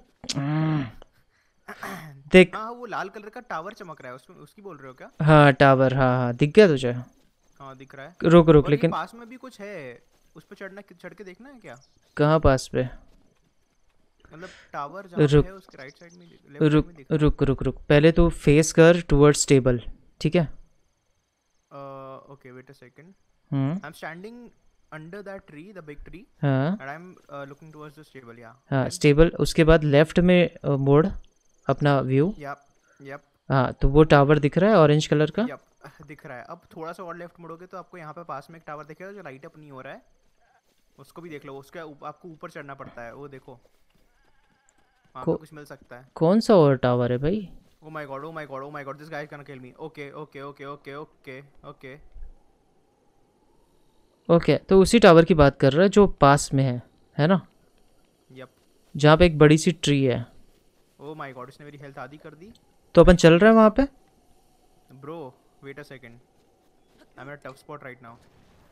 देख हाँ वो लाल कलर का टावर चमक रहा है, उसमें उसकी बोल रहे हो क्या? हाँ टावर, हाँ हाँ दिख गया तुझे? हाँ दिख रहा है। रुक रुक, लेकिन पास में भी कुछ है, उस पे चढ़ के देखना है क्या? कहाँ पास पे? मतलब टावर जहाँ पे है उसके राइट साइड में, लेफ्ट साइड में दिख रहा है। रुक रुक रुक, पहले तो फेस कर टुवर्ड्स टेबल, ठीक है? Okay, wait a second. Hmm. I'm standing under that tree, the big tree, हाँ and I'm looking towards the stable. Yeah. हाँ Then. स्टेबल, उसके बाद लेफ्ट में मोड़ अपना व्यू। Yep. Yep. हाँ तो वो टावर दिख रहा है ऑरेंज कलर का। Yep. दिख रहा है। अब थोड़ा सा और लेफ्ट मुड़ोगे तो आपको यहाँ पे पास में एक टावर दिखेगा जो लाइट अप नहीं हो रहा है, उसको भी देख लो। उसके आपको ऊपर चढ़ना पड़ता है, वो देखो वहाँ पे कुछ मिल सकता है। कौन सा और टावर है भाई? Oh my god, oh my god, oh my god, this guy is gonna kill me. Okay, okay, okay, okay, okay, okay. Okay तो उसी टावर की बात कर रहा है जो पास में है ना? Yep. जहाँ पे एक बड़ी सी ट्री है। Oh my god, इसने मेरी हेल्थ आधी कर दी। तो अपन चल रहे हैं वहाँ पे? Bro, wait a second. I'm in a tough spot right now.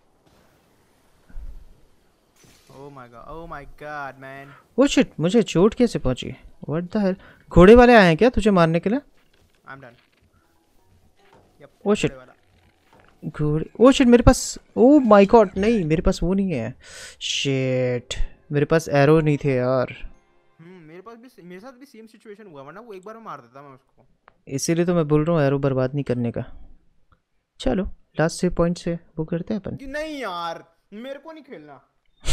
Oh my god, man. Oh shit, मुझे चोट कैसे पहुंची? What the hell? घोड़े वाले आए हैं क्या तुझे मारने के लिए? I'm done. Yep. Oh shit, घोड़े। ओ शिट मेरे पास, ओ माय गॉड, नहीं मेरे पास वो नहीं है। शिट मेरे पास एरो नहीं थे यार। मेरे साथ भी सेम सिचुएशन हुआ, वरना वो एक बार में मार देता मैं उसको। इसीलिए तो मैं बोल रहा हूँ एरो बर्बाद नहीं करने का। चलो लास्ट 6 पॉइंट से वो करते हैं अपन। नहीं यार, मेरे को नहीं खेलना।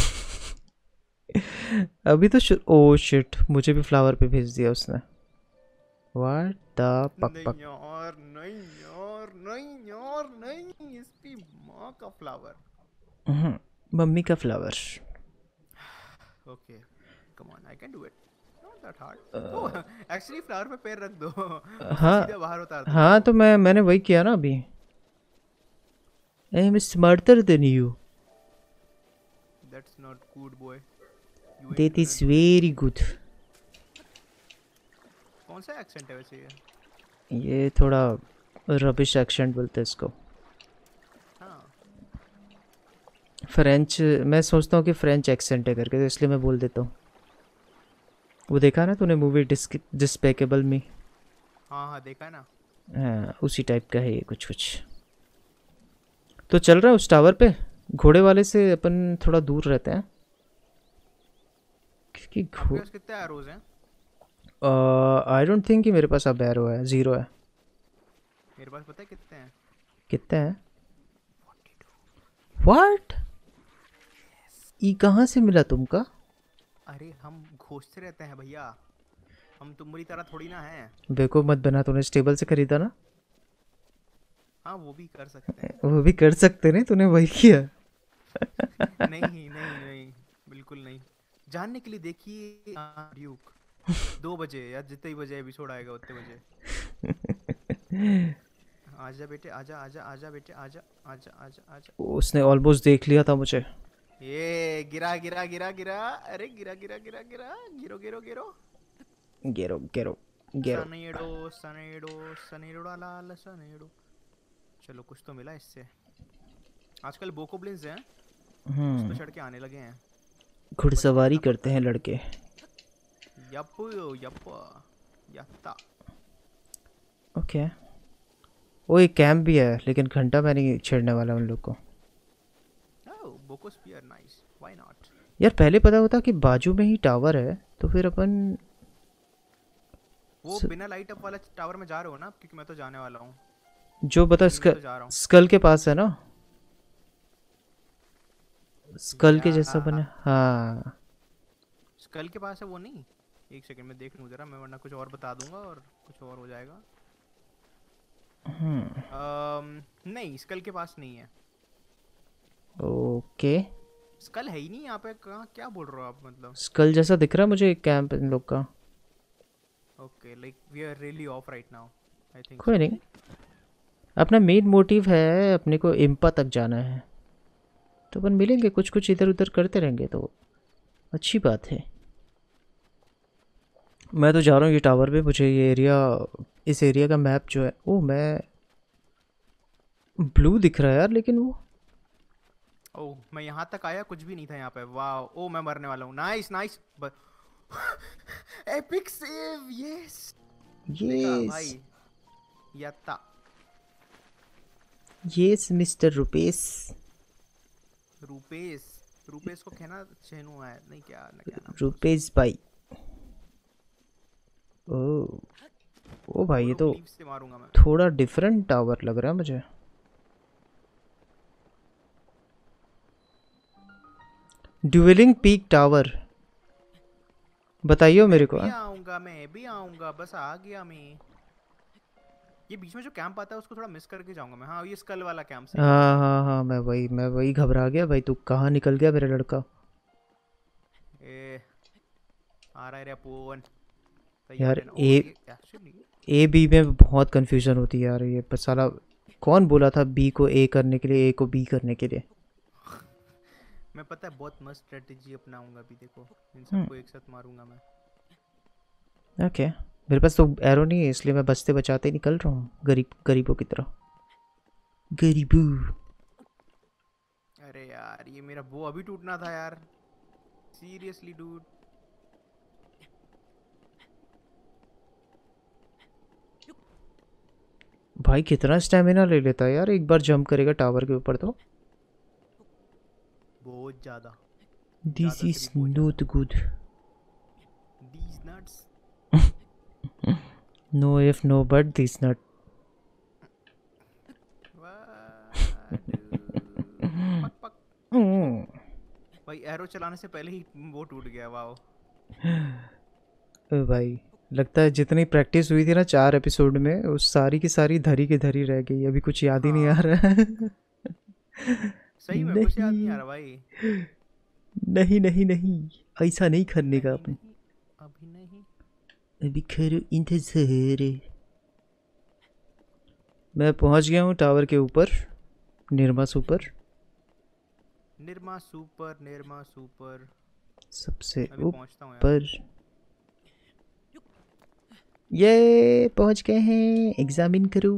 अभी तो ओ शिट, मुझे भी फ्लावर पे भेज दिया उसने। व्हाट द पक। नहीं यार, नहीं यार, नहीं यार, नहीं, इसकी माँ का फ्लावर। मम्मी का flower. Okay, come on, I can do it, not that hard. Actually flower पे पैर रख दो, हाँ सीधा बाहर उतार दो। हाँ तो मैंने वही किया ना अभी। I am smarter than you. That's not good boy. That is very good. कौन सा एक्सेंट है वैसे ये थोड़ा रबिश एक्सेंट बोलते हैं इसको। हाँ। फ्रेंच, मैं सोचता हूँ कि फ्रेंच एक्सेंट है करके, तो इसलिए मैं बोल देता हूँ। वो देखा ना तूने मूवी डिस्पेकेबल में? हाँ देखा है ना। हाँ उसी टाइप का है ये कुछ कुछ। तो चल रहा है उस टावर पे। घोड़े वाले से अपन थोड़ा दूर रहते हैं क्योंकि आपके पास कितने एरोज हैं? आई डोंट थिंक कि मेरे पास अब एरो है, 0 है। मेरे पास पता है कितने हैं? कितने हैं? 42। व्हाट? ये कहाँ से मिला तुमका? अरे हम खोजते रहते हैं भैया, हम तुम्हारी तरह थोड़ी ना हैं। बेवकूफ मत बना, तूने स्टेबल से खरीदा ना? हाँ वो भी कर सकते हैं। वो भी कर सकते नहीं, तूने वही किया। नहीं नहीं नहीं, बिल्कुल नहीं। जानने के लिए देखिए ड्यूक 2 बजे या जितने ही बजे एपिसोड आएगा उतने बजे। आजा बेटे, आजा आजा आजा बेटे, आजा आजा आजा आजा। उसने ऑलमोस्ट देख लिया था मुझे। ये गिरा गिरा गिरा गिरा, अरे गिरा गिरा गिरा गिरा, गिरो गिरो गिरो गेरो गेरो गेरो। सनेडो सनेडो सनेडो लाल सनेडो। चलो कुछ तो मिला इससे। आजकल बोकोब्लिन्स हैं, उस पे चढ़ के आने लगे हैं। घुड़सवारी करते हैं लड़के। यप यप यत्ता। ओके वो एक कैंप भी है, लेकिन घंटा मैं नहीं छेड़ने वाला उन लोग को। Boko spear nice, why not. यार पहले पता होता कि बाजू में ही टावर है तो फिर अपन वो बिना लाइट अप वाला टावर में जा रहे हो ना? क्योंकि मैं तो जाने वाला हूँ। जो बता स्कल के पास है ना, स्कल के जैसा बना। हाँ स्कल के पास है वो। नहीं, एक सेकंड में देख लूँ जरा, मैं वरना कुछ और बता दूंगा और कुछ और हो जाएगा। नहीं, स्कल के पास नहीं है। ओके स्कल है ही नहीं यहाँ पे। कहाँ, क्या बोल रहे हो आप? मतलब स्कल जैसा दिख रहा है मुझे एक कैंप इन लोग का। Okay, like we are really off right now, I think. कोई नहीं, अपना मेन मोटिव है अपने को इम्पा तक जाना है, तो अपन मिलेंगे कुछ कुछ इधर उधर करते रहेंगे तो अच्छी बात है। मैं तो जा रहा हूँ ये टावर पे। मुझे ये एरिया, इस एरिया का मैप जो है, ओ मैं ब्लू दिख रहा है यार, लेकिन वो ओह मैं यहाँ तक आया, कुछ भी नहीं था यहाँ पे। वाह, ओ मैं मरने वाला हूँ। Nice nice, epic save, yes भाई, यात्ता। Yes mister Rupesh. रुपेश, रुपेश को कहना चेनू है नहीं क्या नाम? रुपेश भाई। ओ भाई ये तो से मारूंगा मैं। थोड़ा डिफरेंट टावर लग रहा है मुझे। ड्यूलिंग पीक टावर बताइए मेरे को। मैं भी आऊंगा, बस आ गया मैं। ये बीच में जो कैंप आता है उसको थोड़ा मिस करके जाऊंगा मैं। हाँ, ये स्कल वाला कैंप सही है। हाँ हाँ हाँ, मैं वही घबरा गया भाई, तू कहाँ निकल गया मेरा लड़का। ए, आ रहा है रे अपून, तैयार यार रहना। ओ ये एक्चुअली ए बी में बहुत कंफ्यूजन होती है यार, ये पर साला कौन बोला था बी को ए करने के लिए, ए को बी करने के लिए। मैं पता है बहुत मस्त स्ट्रेटेजी अपनाऊंगा अभी, देखो इन सबको एक साथ मारूंगा मैं। ओके, मेरे पास तो एरो नहीं है इसलिए मैं बचते बचाते निकल रहा हूँ गरीबों की तरह। गरीबू। अरे यार ये मेरा वो अभी टूटना था यार, सीरियसली डूड। भाई कितना स्टेमिना ले लेता है यार, एक बार जंप करेगा टावर के ऊपर तो। बहुत ज्यादा, दिस ज्यादा से इज भी बहुत नॉट ज्यादा। Good. These nuts. No if no but this nut. पक पक। भाई एरो चलाने से पहले ही वो टूट गया, वाओ। भाई लगता है जितनी प्रैक्टिस हुई थी ना 4 एपिसोड में, उस सारी की सारी धरी की धरी रह गई, अभी कुछ याद ही नहीं आ हाँ रहा है। सही में कुछ याद नहीं आ नहीं रहा भाई। नहीं नहीं नहीं, ऐसा नहीं करने का नहीं अपन। नहीं, अभी नहीं। अभी करो इंतजार। मैं पहुंच गया हूँ टावर के ऊपर, निर्मा सुपर। निर्मा सुपर। सबसे अभी पहुंचता हूँ यार। ऊपर। ये पहुंच गए हैं, एग्जामिन करो।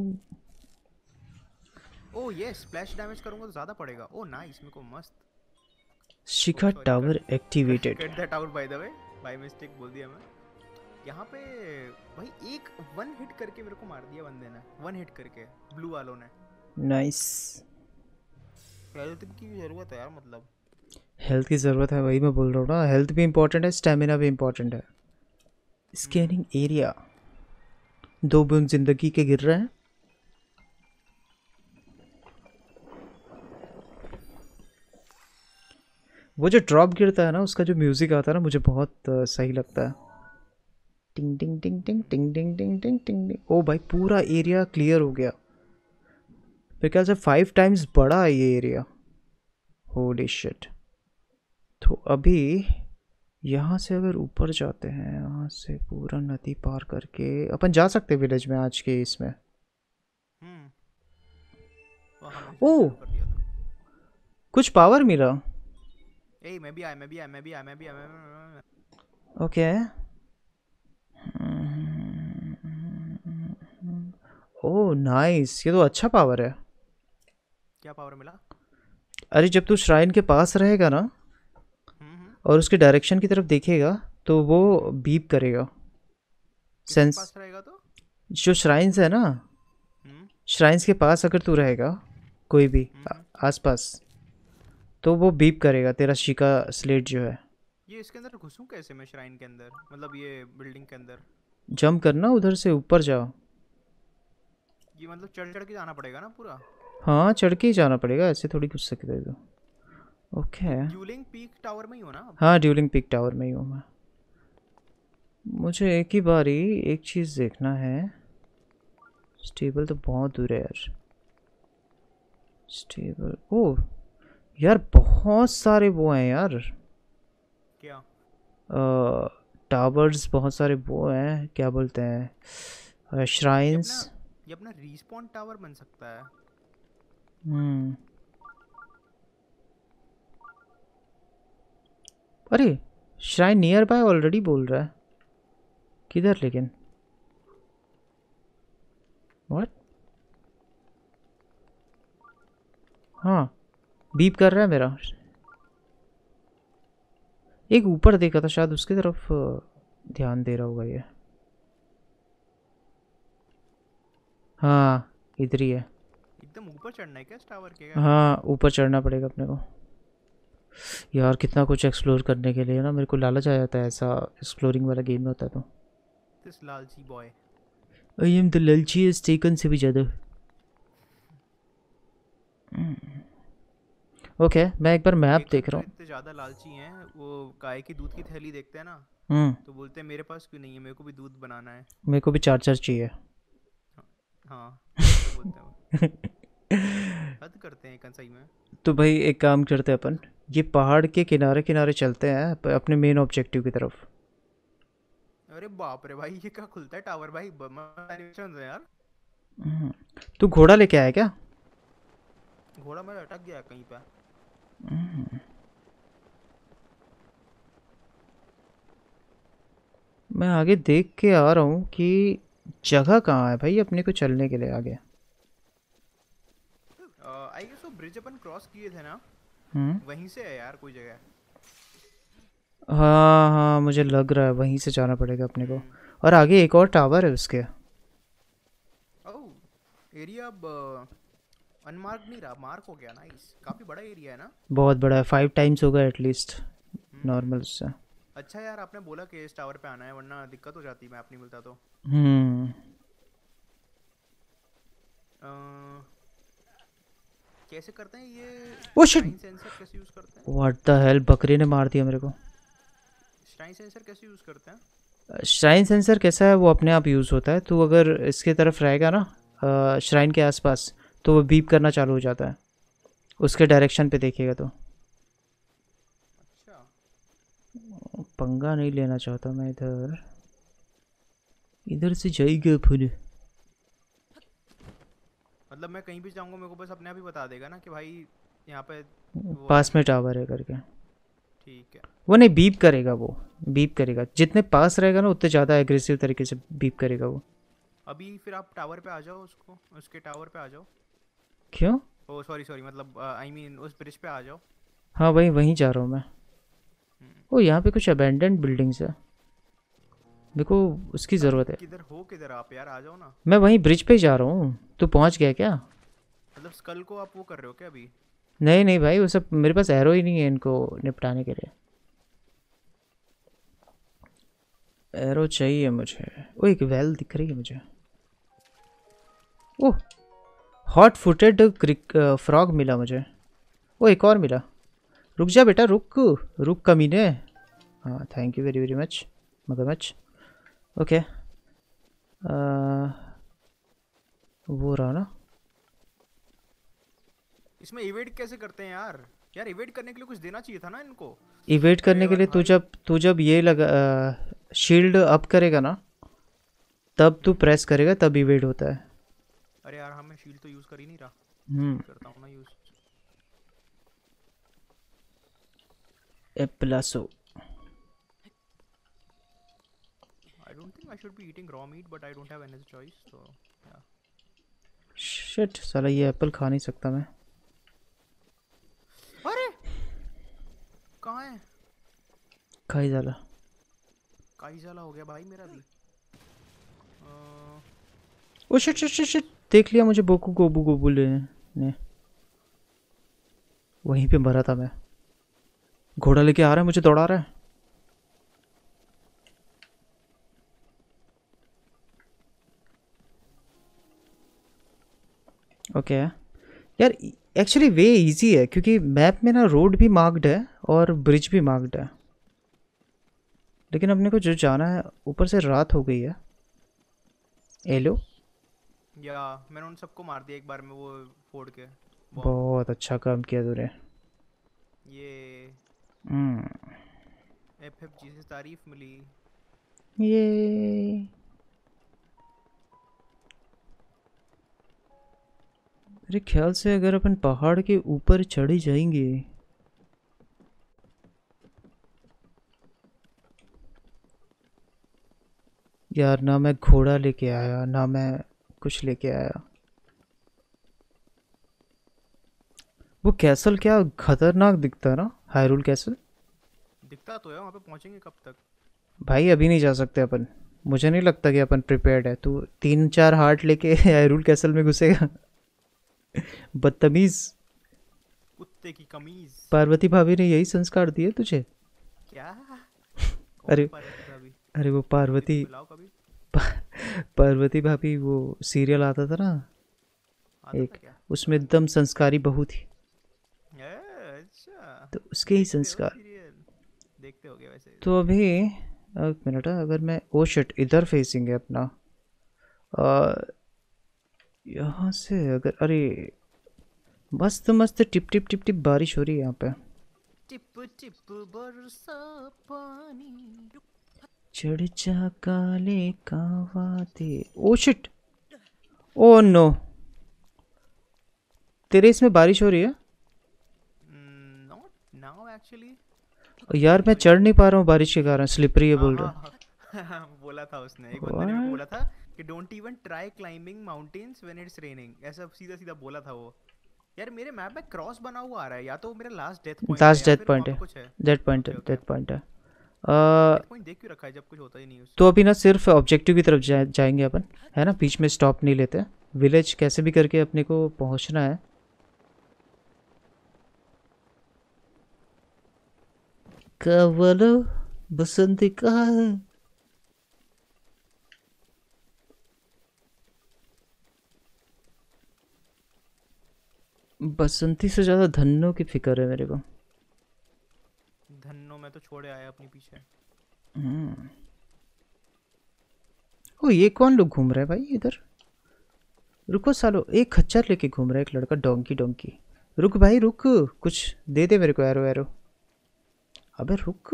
ओ ये स्प्लैश डैमेज करूंगा तो ज्यादा पड़ेगा। ओ नाइस, मेरे को मस्त। Oh Shikha sorry, tower cut activated. Cut that out by the way, by mistake बोल दिया मैं। यहाँ पे भाई एक वन हिट करके मेरे को मार दिया बंदे ने, वन हिट करके, ब्लू वालों ने। नाइस। हेल्थ की जरूरत है यार, मतलब हेल्थ की ज़रूरत है, वही मैं बोल रहा हूँ ना, हेल्थ भी इंपॉर्टेंट है, स्टेमिना भी इंपॉर्टेंट है। Scanning area. 2 बूंद जिंदगी के गिर रहे हैं। वो जो ड्रॉप गिरता है ना, उसका जो म्यूजिक आता है ना, मुझे बहुत सही लगता है। टिंग टिंग टिंग टिंग टिंग टिंग टिंग टिंग टिंग। ओ भाई पूरा एरिया क्लियर हो गया, मेरे ख्याल से 5 टाइम्स बड़ा है ये एरिया। Holy shit. तो अभी यहाँ से अगर ऊपर जाते हैं, यहाँ से पूरा नदी पार करके अपन जा सकते हैं विलेज में आज के इसमें। वहाँ मैंने ओ शुरू कर दिया था। कुछ पावर मिला। ए मैं भी आया। ओके। ओ नाइस, ये तो अच्छा पावर है। क्या पावर मिला? अरे जब तू श्राइन के पास रहेगा ना और उसके डायरेक्शन की तरफ देखेगा तो वो बीप करेगा। किसके सेंस पास रहेगा तो? जो श्राइन्स है ना, श्राइन्स के पास अगर तू रहेगा कोई भी आसपास, तो वो बीप करेगा तेरा शिका स्लेट जो है। ये इसके अंदर घुसूं कैसे मैं, श्राइन के अंदर, मतलब ये बिल्डिंग के अंदर? जंप करना, उधर से ऊपर जाओ। ये मतलब चढ़ चढ़ के जाना पड़ेगा ना पूरा? हाँ चढ़ के ही जाना पड़ेगा, ऐसे थोड़ी घुस सकते हो। ओके। ड्यूलिंग पीक टावर में ही हो ना? हाँ ड्यूलिंग पीक टावर में ही हूँ मैं। मुझे एक ही बारी एक चीज़ देखना है। स्टेबल तो बहुत दूर है यार। स्टेबल, ओह यार बहुत सारे वो हैं यार। क्या? टावर्स बहुत सारे वो हैं, क्या बोलते हैं, श्राइन्स। ये अपना रीस्पॉन टावर बन सकता है। अरे श्राइन नियर बाय ऑलरेडी बोल रहा है, किधर लेकिन? व्हाट? हाँ बीप कर रहा है मेरा। एक ऊपर देखा था, शायद उसकी तरफ ध्यान दे रहा होगा ये। हाँ इधर ही है। एकदम ऊपर चढ़ना है क्या इस टावर के? हाँ ऊपर चढ़ना पड़ेगा अपने को। यार कितना कुछ एक्सप्लोर करने के लिए ना, मेरे को लालच आ जाता है ऐसा एक्सप्लोरिंग वाला गेम होता है तो। दिस लालची बॉय। आई एम द लालचीएस्ट टेकन से भी ज़्यादा। ओके मैं एक बार मैप एक देख तो रहा हूँ। इतने ज्यादा लालची हैं, वो गाय की दूध की थैली देखते हैं ना, तो बोलते हैं मेरे पास क्यों नहीं है, मेरे को भी दूध बनाना है। मेरे को भी चार चार चाहिए। हाँ, हाँ, ऐसे बोलते हैं वो। हद करते हैं कंसाई में। तो भाई एक काम करते हैं अपन, ये पहाड़ के किनारे किनारे चलते हैं अपने मेन ऑब्जेक्टिव की तरफ। अरे बाप रे भाई, ये क्या खुलता है टावर भाई, एनिमेशन है यार। हम्म, तू घोड़ा लेके आया क्या? घोड़ा मेरा अटक गया कहीं पे। मैं आगे देख के आ रहा हूँ कि जगह कहाँ है भाई अपने को चलने के लिए आगे। आई गेस वो ब्रिज अपन क्रॉस किए थे ना, हम्म, वहीं से है यार कोई जगह। हाँ हाँ मुझे लग रहा है वहीं से जाना पड़ेगा अपने को। हम्म। और आगे एक और टावर है उसके। ओह, एरिया अब अनमार्क नहीं रहा, मार्क हो गया। नाइस, काफी बड़ा एरिया है ना। बहुत बड़ा है, 5 टाइम्स होगा एटलीस्ट हम्म। नॉर्मल से। अच्छा यार आपने बोला कि इस टावर पे आना है, वरना दिक्कत हो जाती, मैप नहीं मिलता तो। हम्म, अ, कैसे करते हैं ये, ओ शिट, श्राइन सेंसर कैसे यूज करते हैं? व्हाट द हेल, बकरी ने मार दिया मेरे को। श्राइन सेंसर कैसे यूज करते हैं? श्राइन सेंसर कैसा है, वो अपने आप यूज़ होता है, तो अगर इसके तरफ रहेगा ना श्राइन के आसपास, तो वो बीप करना चालू हो जाता है उसके डायरेक्शन पे देखिएगा तो। अच्छा। पंगा नहीं लेना चाहता मैं इधर, इधर से जाएगा फिर। मतलब मैं कहीं भी जाऊंगा मेरे को बस अपने आप ही बता देगा ना कि भाई यहाँ पे वो है। पास में टावर है करके। ठीक है। वो नहीं बीप करेगा, वो बीप करेगा जितने पास रहेगा ना उतने ज़्यादा एग्रेसिव तरीके से बीप करेगा वो। अभी फिर आप टावर पे आ जाओ, उसको उसके टावर पे आ जाओ। क्यों? ओ सॉरी सॉरी, मतलब आई मीन उस ब्रिज पे आ जाओ। हाँ वहीं वहीं जा रहा हूँ मैं। हम्म। ओ यहाँ पे कुछ अबेंडेंड बिल्डिंग्स है, मेरे को उसकी पता नहीं ज़रूरत है। किधर हो, किधर आप यार, आ जाओ ना। मैं वहीं ब्रिज पे ही जा रहा हूँ, तू पहुँच गया क्या? मतलब स्कल को आप वो कर रहे हो क्या अभी? नहीं नहीं भाई, वो सब मेरे पास एरो ही नहीं है इनको निपटाने के लिए। एरो चाहिए मुझे। ओ एक वेल दिख रही है मुझे। ओह, हॉट फुटेड फ्रॉग मिला मुझे। ओ एक और मिला। रुक जा बेटा रुक, रुक कमीने। हाँ thank you very very much मगरमच्छ। ओके, वो रहा ना। इसमें इवेट कैसे करते हैं यार? यार इवेट करने के लिए कुछ देना चाहिए था ना इनको। इवेट अरे करने के यार लिए भाई। तू जब ये लगा शील्ड अप करेगा ना, तब तू हम्म। प्रेस करेगा तब इवेट होता है। अरे यार हाँ, मैं शील्ड तो यूज कर ही नहीं रहा। हम्म, अभी करता हूँ ना यूज। ए प्लसो। I don't think I should be eating raw meat, but I don't have any choice तो या। शिट साला ये एप्पल खा नहीं सकता मैं। अरे कहाँ है? खाई जाला। काई जाला हो गया भाई मेरा भी। Oh shit shit shit shit, देख लिया मुझे बोकू गोबू गोबू ने। वहीं पे मरा था मैं। घोड़ा लेके आ रहा है, मुझे दौड़ा रहा है। ओके यार, एक्चुअली वे इजी है क्योंकि मैप में ना रोड भी मार्क्ड है और ब्रिज भी मार्क्ड है, लेकिन अपने को जो जाना है ऊपर से रात हो गई है। हेलो। या मैंने उन सबको मार दिया एक बार में वो फोड़ के बॉम्ब। बहुत अच्छा काम किया तूने। ये हम्म, एफएफजी से तारीफ मिली। ये मेरे ख्याल से अगर अपन पहाड़ के ऊपर चढ़ जाएंगे। यार ना मैं घोड़ा लेके आया ना मैं कुछ लेके आया। वो कैसल क्या खतरनाक दिखता है ना, हायरूल कैसल। दिखता तो है, वहाँ पे पहुँचेंगे कब तक? भाई अभी नहीं जा सकते अपन, मुझे नहीं लगता कि अपन प्रिपेयर्ड है। तू 3-4 हार्ट लेके हायरूल कैसल में घुसेगा? बदतमीज। कुत्ते की कमीज। पार्वती भाभी ने यही संस्कार दिए तुझे? क्या? कौन अरे, पार्वती भाभी? अरे वो पार्वती को पार्वती, बुलाओ कभी। पार्वती भाभी वो सीरियल आता था ना आता था एक, क्या? उसमें एकदम संस्कारी बहू थी। तो उसके ही देखते हो संस्कार। सीरियल? देखते होगे वैसे। तो अभी एक मिनट है, अगर मैं ओ शिट इधर फेसिंग है अपना, यहाँ से अगर, अरे मस्त मस्त टिप टिप टिप टिप बारिश हो रही है यहाँ पे। टिप टिप बरसा पानी। चढ़ जा काले कावा दे। ओ शिट, ओ नो, तेरे इसमें बारिश हो रही है? Not now actually. यार मैं चढ़ नहीं पा रहा हूँ बारिश के कारण, स्लिपरी है हाँ बोल हाँ रहा। हाँ बोला था उसने, एक बंदे ने मेरे को बोला व्हाट? था कि don't even try climbing mountains when it's raining, ऐसा सीधा सीधा बोला था वो। यार मेरे मैप में क्रॉस बना हुआ आ रहा है, या तो मेरा लास्ट डेथ पॉइंट है लास्ट या डेथ फिर पॉइंट वहाँ पे है, कुछ है। डेथ पॉइंट है, ओके ओके। डेथ पॉइंट है। डेथ पॉइंट देख क्यों रखा है जब कुछ होता ही नहीं तो उससे। अभी ना सिर्फ ऑब्जेक्टिव की तरफ जाएंगे अपन, है ना, बीच में स्टॉप नहीं लेते। विलेज कैसे भी करके अपने को पहुंचना है। कवलो बसंती कहाँ है? बसंती से ज्यादा धन्नो की फिक्र है मेरे को। धन्नो में तो छोड़े आया अपने पीछे। ओ ये कौन लोग घूम रहे हैं भाई इधर? रुको सालो, एक खच्चर लेके घूम रहा है एक लड़का, डोंकी डोंकी। रुक भाई रुक, कुछ दे दे मेरे को, एरो एरो। अबे रुक।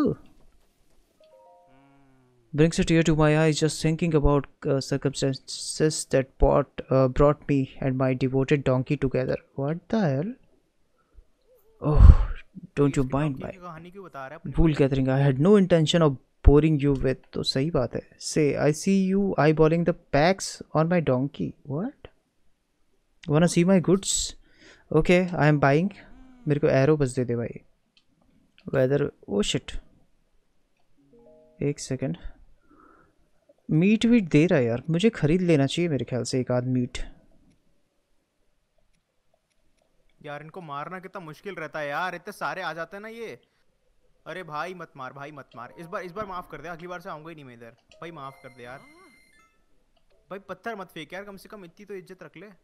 Brings a tear to my eyes just thinking about circumstances that brought me and my devoted donkey together. What the hell? Oh, don't you इसकी mind डोंकी my की कहानी क्यों बता रहा है अपने को wool ये? gathering? I had no intention of boring you with. तो सही बात है। Say, I see you eyeballing the packs on my donkey. What? Wanna see my goods? Okay, I am buying. मेरे को एरो बस दे दे भाई। वेदर, ओ शिट, एक सेकेंड। मीट वीट दे रहा है यार, मुझे खरीद लेना चाहिए मेरे ख्याल से एक आध मीट। यार इनको मारना कितना मुश्किल रहता है यार, इतने सारे आ जाते हैं ना ये। अरे भाई मत मार, भाई मत मार, इस बार माफ कर दे, अगली बार से आऊंगा ही नहीं मैं इधर। भाई माफ कर दे यार। भाई पत्थर मत फेंक यार, कम से कम इतनी तो इज्जत रख ले।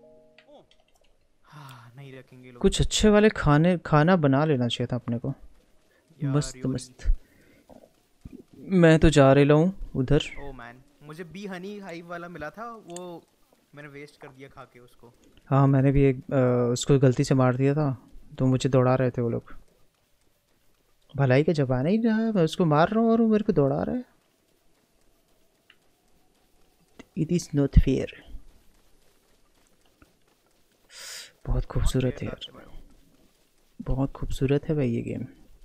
हाँ नहीं रखेंगे लोग। कुछ अच्छे वाले खाना बना लेना चाहिए था अपने को। यार मस्त योरी। मस्त। मैं तो जा रहा हूँ उधर। ओ मैन, मुझे बी हनी हाइव वाला मिला था, वो मैंने वेस्ट कर दिया खा के उसको। हाँ मैंने भी एक उसको गलती से मार दिया था, तो मुझे दौड़ा रहे थे वो लोग। भलाई का जमाना ही रहा है, मैं उसको मार रहा हूँ और वो मेरे को दौड़ा रहा है। It is not fair. बहुत खूबसूरत है यार, बहुत खूबसूरत है भाई ये गेम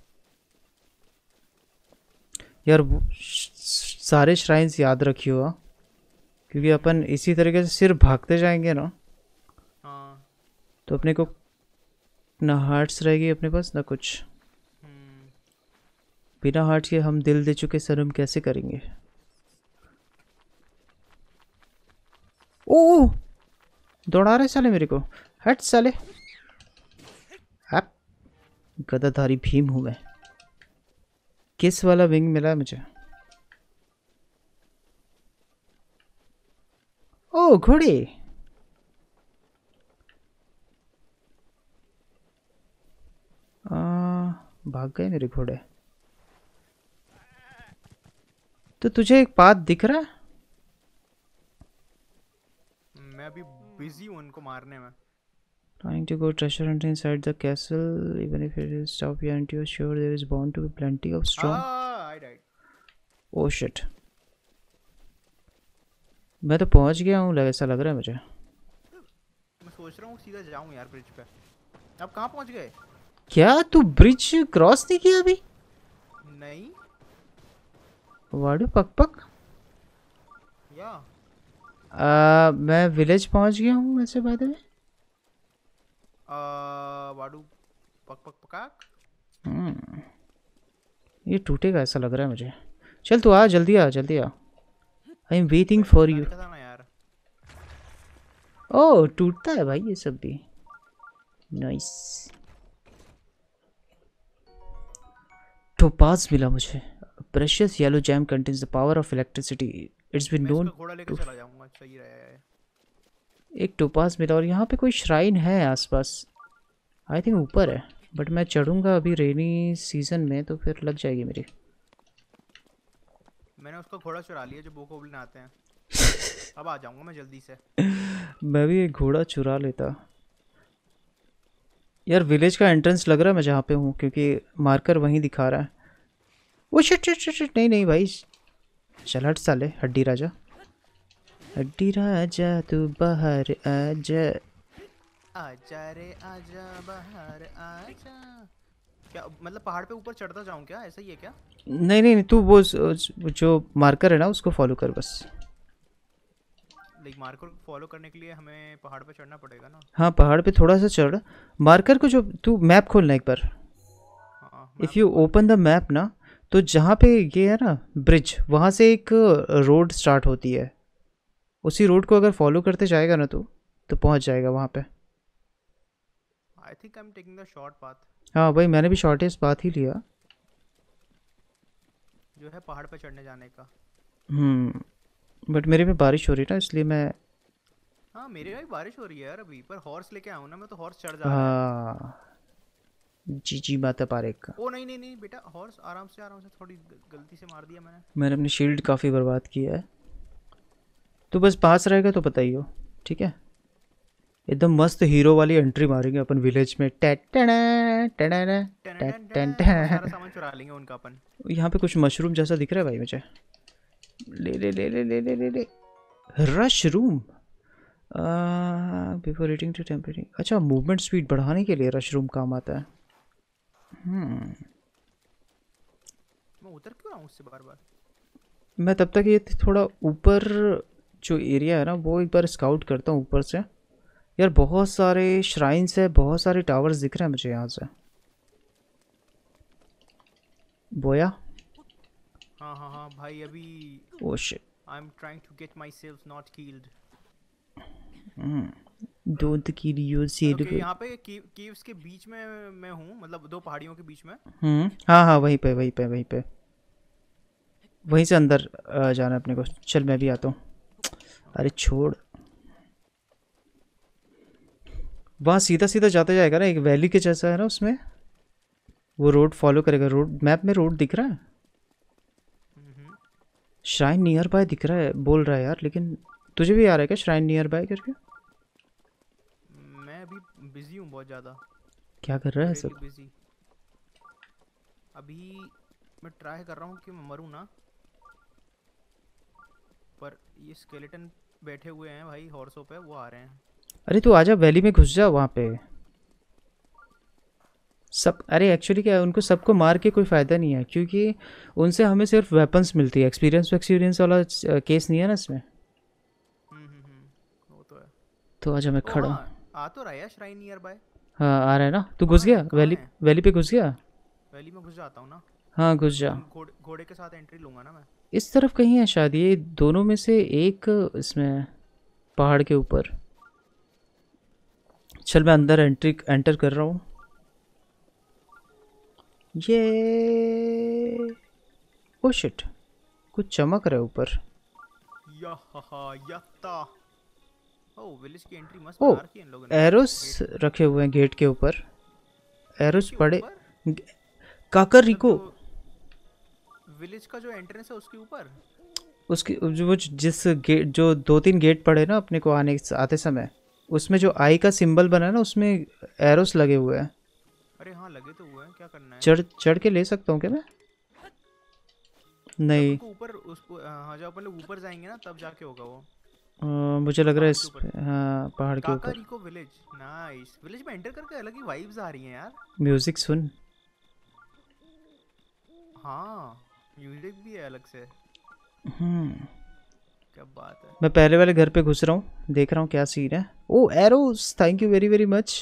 यार। सारे श्राइन्स याद रखियो, हाँ? क्योंकि अपन इसी तरीके से सिर्फ भागते जाएंगे ना, हाँ तो अपने को ना हार्ट्स रहेगी अपने पास ना कुछ। बिना हार्ट्स के हम दिल दे चुके सनम कैसे करेंगे? ओ दौड़ा रहे साले मेरे को, हट साले। आप गदाधारी भीम हूँ मैं। किस वाला विंग मिला है मुझे? ओ घोड़े। भाग गए मेरे घोड़े। तो तुझे एक पाथ दिख रहा है? मैं अभी बिजी हूँ उनको मारने में। Trying to go treasure hunting inside the castle, even if it is tough, aren't you sure there is bound to be plenty of strong? I died. Oh shit. मैं तो पहुंच गया हूँ, ऐसा लग रहा है मुझे। मैं सोच रहा हूँ सीधा जाऊँ यार ब्रिज पे। अब कहाँ पहुँच गए? क्या तू ब्रिज क्रॉस नहीं किया अभी? नहीं। वाडू पक पक। या मैं विलेज पहुंच गया हूँ वैसे बात है। वाडू पक पक पकाक। ये टूटेगा ऐसा लग रहा है मुझे। चल तू आ, जल्दी आ जल्दी आ। I am waiting for you. Oh टूटता है भाई ये सब भी। नाइस। टोपाज मिला मुझे। Precious yellow gem contains the power of electricity. It's been known. घोड़ा लेके चला जाऊंगा, सही रहेगा। एक टोपाज मिला और यहाँ पे कोई श्राइन है आसपास। आई थिंक ऊपर है, बट मैं चढ़ूँगा अभी रेनी सीजन में तो फिर लग जाएगी मेरी। मैंने उसका घोड़ा चुरा लिया जो बोकोबलिन आते हैं। अब आ जाऊंगा मैं जल्दी से। मैं भी एक घोड़ा चुरा लेता यार। विलेज का एंट्रेंस लग रहा है मैं जहाँ पे हूँ, क्योंकि मार्कर वहीं दिखा रहा है। वो शिट शिट शिट शिट, नहीं नहीं भाई, चल हट साले हड्डी राजा। हड्डी राजा तू बाहर आजा। आजा रे आजा बाहर आजा। क्या मतलब पहाड़ पे ऊपर चढ़ता जाऊं क्या, ऐसा ही है क्या? नहीं नहीं नहीं, तू वो जो मार्कर है ना उसको फॉलो कर बस। लाइक मार्कर को फॉलो करने के लिए हमें पहाड़ पे चढ़ना पड़ेगा ना? हाँ पहाड़ पे थोड़ा सा चढ़। मार्कर को जो तू मैप खोलना एक बार। हाँ if you open the map ना, तो जहाँ पे ये है ना ब्रिज, वहाँ से एक रोड स्टार्ट होती है। उसी रोड को अगर फॉलो करते जाएगा ना तो पहुँच जाएगा वहाँ पे। I think I am taking the short path. हाँ भाई मैंने भी शॉर्टेस्ट पाथ ही लिया जो है पहाड़ पे चढ़ने जाने का। बट मेरे में बारिश हो रही है ना, इसलिए मैं। हाँ मेरे में भी बारिश हो रही है यार अभी, पर हॉर्स लेके आऊँ ना मैं तो हॉर्स चढ़ जा रहा है। हाँ जी बात है पारेख का। ओ नहीं नहीं नहीं बेटा, हॉर्स आराम से थोड़ी गलती से मार दिया मैंने। मैंने अपनी शील्ड काफ़ी बर्बाद की है। तो बस पास रहेगा तो बताइयो, ठीक है? एकदम मस्त हीरो वाली एंट्री मारेंगे अपन विलेज में। सारा सामान चुरा लेंगे उनका अपन। यहाँ पे कुछ मशरूम जैसा दिख रहा है भाई मुझे। ले ले ले ले ले ले ले ले rush room before reading to temporary. अच्छा मूवमेंट स्पीड बढ़ाने के लिए रश रूम काम आता है। मैं उतर क्यों रहा हूँ उससे बार बार? मैं तब तक ये थोड़ा ऊपर जो एरिया है ना वो एक बार स्काउट करता हूँ ऊपर से। यार बहुत सारे श्राइन्स है, बहुत सारे टावर्स दिख रहे हैं मुझे यहाँ से। बोया हाँ भाई अभी। Oh shit, I am trying to get myself not killed. Don't kill yourself. Okay यहाँ पे केव्स के बीच में मैं हूँ, मतलब दो पहाड़ियों के बीच में। हाँ हाँ वहीं पे वहीं से अंदर जाना है अपने को। चल मैं भी आता हूँ। अरे छोड़, वहाँ सीधा सीधा जाता जाएगा ना, एक वैली के जैसा है ना उसमें, वो रोड फॉलो करेगा। रोड मैप में रोड दिख रहा है। श्राइन नियर बाय दिख रहा है बोल रहा है यार, लेकिन तुझे भी आ रहा है क्या श्राइन नियर बाय करके? मैं अभी बिजी हूँ बहुत ज़्यादा। क्या कर रहा है सब? बिजी अभी मैं ट्राई कर रहा हूँ कि मैं मरूँ ना, पर ये स्केलेटन बैठे हुए हैं भाई हॉर्सों पे, वो आ रहे हैं। अरे तू आजा वैली में घुस जा वहाँ पे सब। अरे एक्चुअली क्या है, उनको सबको मार के कोई फ़ायदा नहीं है, क्योंकि उनसे हमें सिर्फ वेपन्स मिलती है। एक्सपीरियंस वाला केस नहीं है ना इसमें। वो तो है। तो आजा, मैं खड़ा। हाँ, आ तो रहा है श्राइन नियर बाय। हाँ आ रहा है ना। तू घुस गया वैली पे घुस गया? वैली में घुस जाता हूँ ना। हाँ घुस जा। घोड़े के साथ एंट्री लूँगा ना मैं। इस तरफ कहीं है शायद, ये दोनों में से एक इसमें पहाड़ के ऊपर। चल मैं अंदर एंटर कर रहा हूँ। ये ओ शिट, कुछ चमक रहा है ऊपर। ओह विलेज की एंट्री मस्त बना रखी है इन लोगों ने। एरोस रखे हुए हैं गेट के ऊपर। एरोस पड़े। काकर रिको विलेज का जो एंट्रेंस है उसके ऊपर, उसकी जो जिस गेट, जो 2-3 गेट पड़े ना अपने को आते समय, उसमें जो आई का सिंबल बना है ना उसमें एरोस लगे हुए हैं। अरे हाँ लगे तो हुए हैं, क्या करना है? चढ़ के ले सकता हूँ क्या मैं? नहीं ऊपर उसको, हाँ जब अपन ऊपर जाएंगे ना तब जाके होगा वो। मुझे लग रहा है हाँ पहाड़ के ऊपर। Kakariko village, nice. विलेज में एंटर करके अलग ही वाइब्स आ रही हैं यार। म्यूजिक सुन। हाँ म्यूजिक भी है अलग से। क्या बात है। मैं पहले वाले घर पे घुस रहा हूँ, देख रहा हूँ क्या सीन है। Oh arrows, thank you very very much.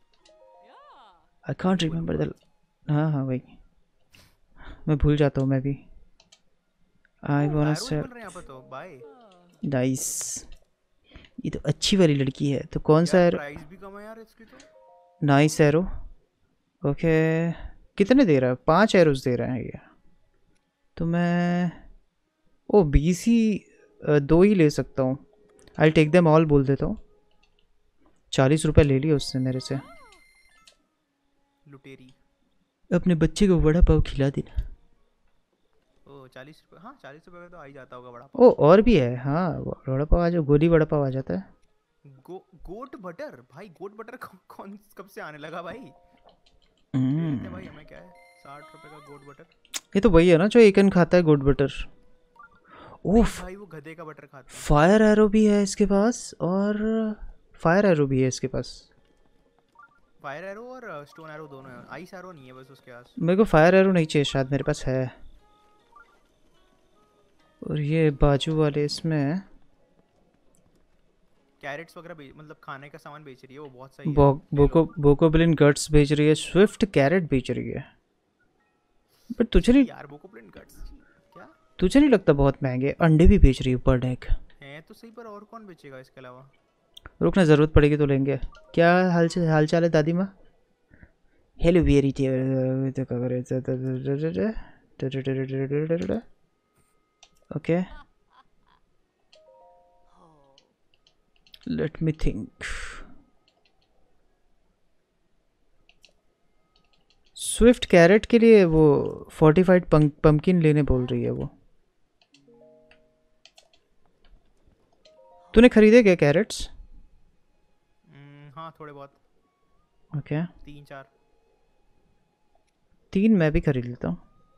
I can't remember the. हाँ भाई मैं भूल जाता हूँ मैं भी। I want to buy. Nice, ये तो अच्छी वाली लड़की है। तो कौन सा एरो? प्राइस भी कम है यार इसकी तो। Nice arrow. ओके कितने दे रहा है? 5 एरोस दे रहा है ये। तो मैं ओ 20 ही 2 ही ले सकता हूँ। आई टेक देम ऑल बोल देता हूँ। 40 रुपये ले लिया उससे मेरे से। लुटेरी। अपने बच्चे को वड़ा पाव खिला देना। ओ 40 रुपये, हाँ 40 रुपये का तो आ ही जाता होगा वड़ा ओ पाव। और भी है, हाँ वड़ा पाव आ जाओ, गोली वड़ा पाव आ जाता है। गोट बटर भाई, गोट बटर कौन कब से आने लगा भाई? ले लेते हैं भाई, हम्म, हमें क्या है, 60 रुपये का गोट बटर। ये तो वही है ना जो एकन खाता है, गुड बटर। नहीं ओफ, भाई वो गधे का बटर खाता है। फायर एरो भी है इसके पास, और फायर एरो भी है इसके पास। फायर एरो और स्टोन एरो दोनों है, आइस एरो नहीं है बस उसके पास। मेरे को फायर एरो नहीं चाहिए, शायद मेरे पास है। और ये बाजू वाले इसमें कैरेट्स वगैरह मतलब खाने का सामान बेच रही है वो, बहुत सही है। ले लो। बोकोब्लिन गट्स बेच रही है, स्विफ्ट कैरेट बेच रही है। बट छी यार बोकोब्लिन गट्स क्या तुझे नहीं लगता बहुत महंगे? अंडे भी बेच रही है पर डे का। है तो सही, पर और कौन बेचेगा इसके अलावा? रुकना, ज़रूरत पड़ेगी तो लेंगे। क्या हाल चाल है दादी माँ? Hello very okay, let me think. Swift carrot के लिए वो फोर्टिफाइड पंपकिन लेने बोल रही है वो। तूने खरीदे क्या कैरेट्स? हाँ थोड़े बहुत। ओके, 3-4। 3 मैं भी खरीद लेता हूँ।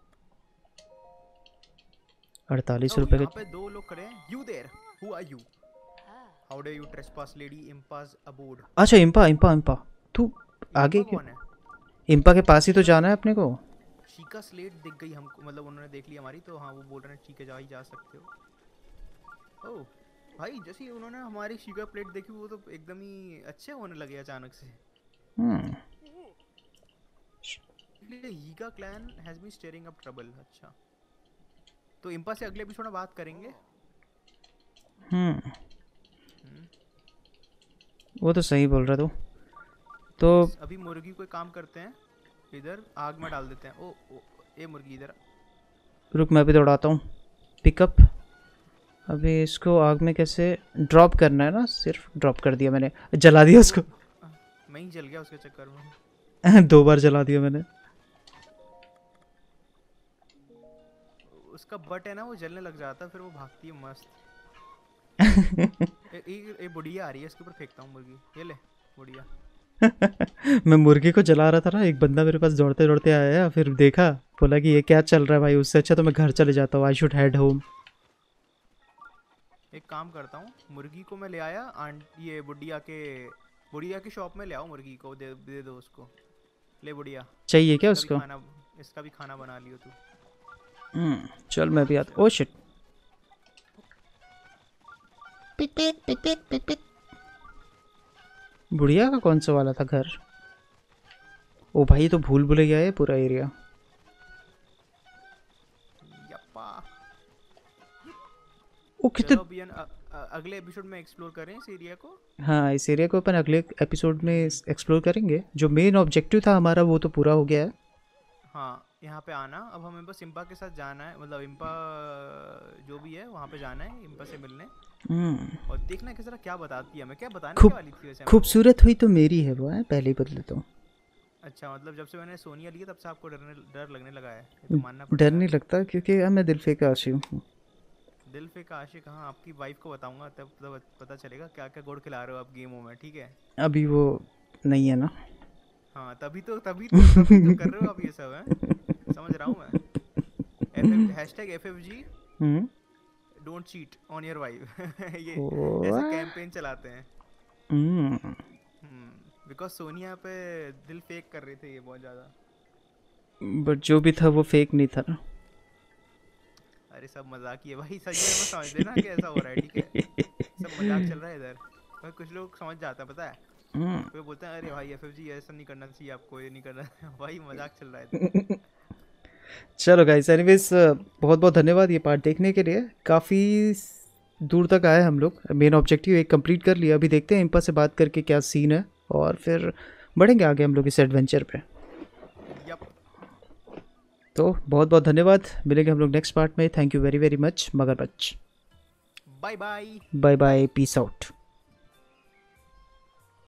48 रुपए यहाँ के। पे 2 लोग खड़े हैं। You there, who are you? How dare you trespass lady Impa's abode? अच्छा इम्पा तू आगे क्यों? कौन है? इम्पा के पास ही तो जाना है अपने को। शीका स्लेट दिख गई हमको, मतलब उन्होंने देख ली हमारी, तो हाँ वो बोल रहे हैं ठीक है जा सकते हो। ओह भाई, जैसे ही उन्होंने हमारी शीका प्लेट देखी वो तो एकदम ही अच्छे होने लगे अचानक से। Yiga clan has been stirring up trouble. अच्छा, तो इम्पा से अगले एपिसोड में बात करेंगे। वो तो सही बोल रहा तू। तो अभी मुर्गी को काम करते हैं, इधर आग में डाल देते हैं। ओ ए मुर्गी इधर रुक, मैं भी दौड़ाता हूँ। पिकअप, अभी इसको आग में कैसे ड्रॉप करना है ना, सिर्फ ड्रॉप कर दिया मैंने, जला दिया उसको। मैं ही जल गया उसके चक्कर में। 2 बार जला दिया मैंने। उसका बट है ना वो जलने लग जाता है, फिर वो भागती है मस्त। ए बुढ़िया आ रही है, इसके ऊपर फेंकता हूँ मुर्गी। ये ले बुढ़िया। मैं मुर्गी को जला रहा था ना, एक बंदा मेरे पास दौड़ते दौड़ते आया, फिर देखा, बोला कि ये क्या चल रहा है भाई, उससे अच्छा तो मैं घर चले जाता हूँ, आई शुड हेड होम। एक काम करता हूँ, मुर्गी को मैं ले आया, ये बुढ़िया की शॉप में ले आओ, मुर्गी को दे दो उसको। ले बुढ़िया, चाहिए क्या उसको? इसका भी खाना बना लियो तू। चल मैं भी आता। ओ शिट, बुढ़िया का कौन सा वाला था घर? ओ भाई, तो भूल भुलैया है पूरा एरिया। ओ कितने अगले एपिसोड में एक्सप्लोर करें इस एरिया को। हाँ, इस एरिया को अपन अगले एपिसोड में एक्सप्लोर करेंगे। जो मेन ऑब्जेक्टिव था हमारा वो तो पूरा हो गया है। हाँ, यहाँ पे आना, अब हमें बस इम्पा के साथ जाना है, मतलब इम्पा जो भी है वहाँ पे जाना है, इम्पा से मिलने। और देखना कि जरा क्या बताती है, हमें क्या बताने वाली थी वैसे। खूबसूरत हुई तो मेरी है वो, है पहले ही बदले तो। अच्छा, मतलब जब से मैंने सोनिया लिया तब से आपको डर लगने लगा है, ये तो मानना पड़ेगा। डर नहीं लगता क्योंकि मैं दिल का आशिक हूँ। दिल का आशिक? हाँ, आपकी वाइफ को बताऊंगा तब पता चलेगा क्या क्या गुड़ खिला रहे हो आप गेमों में, ठीक है? अभी वो नहीं है ना। हाँ तभी तो कर रहे हो आप ये सब, है समझ रहा हूँ मैं। #FFG don't cheat on your wife. ये ऐसा कैंपेन चलाते हैं। बिकॉज सोनिया पे दिल फेक कर रहे थे ये बहुत ज्यादा। बट जो भी था वो फेक नहीं था ना। अरे सब मजाक ही है भाई, सच में मत समझ देना कि ऐसा हो रहा है, ठीक है? सब मजाक चल रहा है इधर। भाई कुछ लोग समझ जाता है, पता है, कोई बोलते हैं अरे भाई FFG ऐसा नहीं करना चाहिए आपको, ये नहीं करना। भाई मजाक चल रहा है। चलो गाइस, एनीवेज बहुत बहुत धन्यवाद ये पार्ट देखने के लिए। काफ़ी दूर तक आए हम लोग, मेन ऑब्जेक्टिव एक कंप्लीट कर लिया। अभी देखते हैं इम्पा से बात करके क्या सीन है, और फिर बढ़ेंगे आगे हम लोग इस एडवेंचर पे। तो बहुत बहुत धन्यवाद, मिलेंगे हम लोग नेक्स्ट पार्ट में। Thank you very very much मगरमच्छ। Bye bye, bye bye, peace out.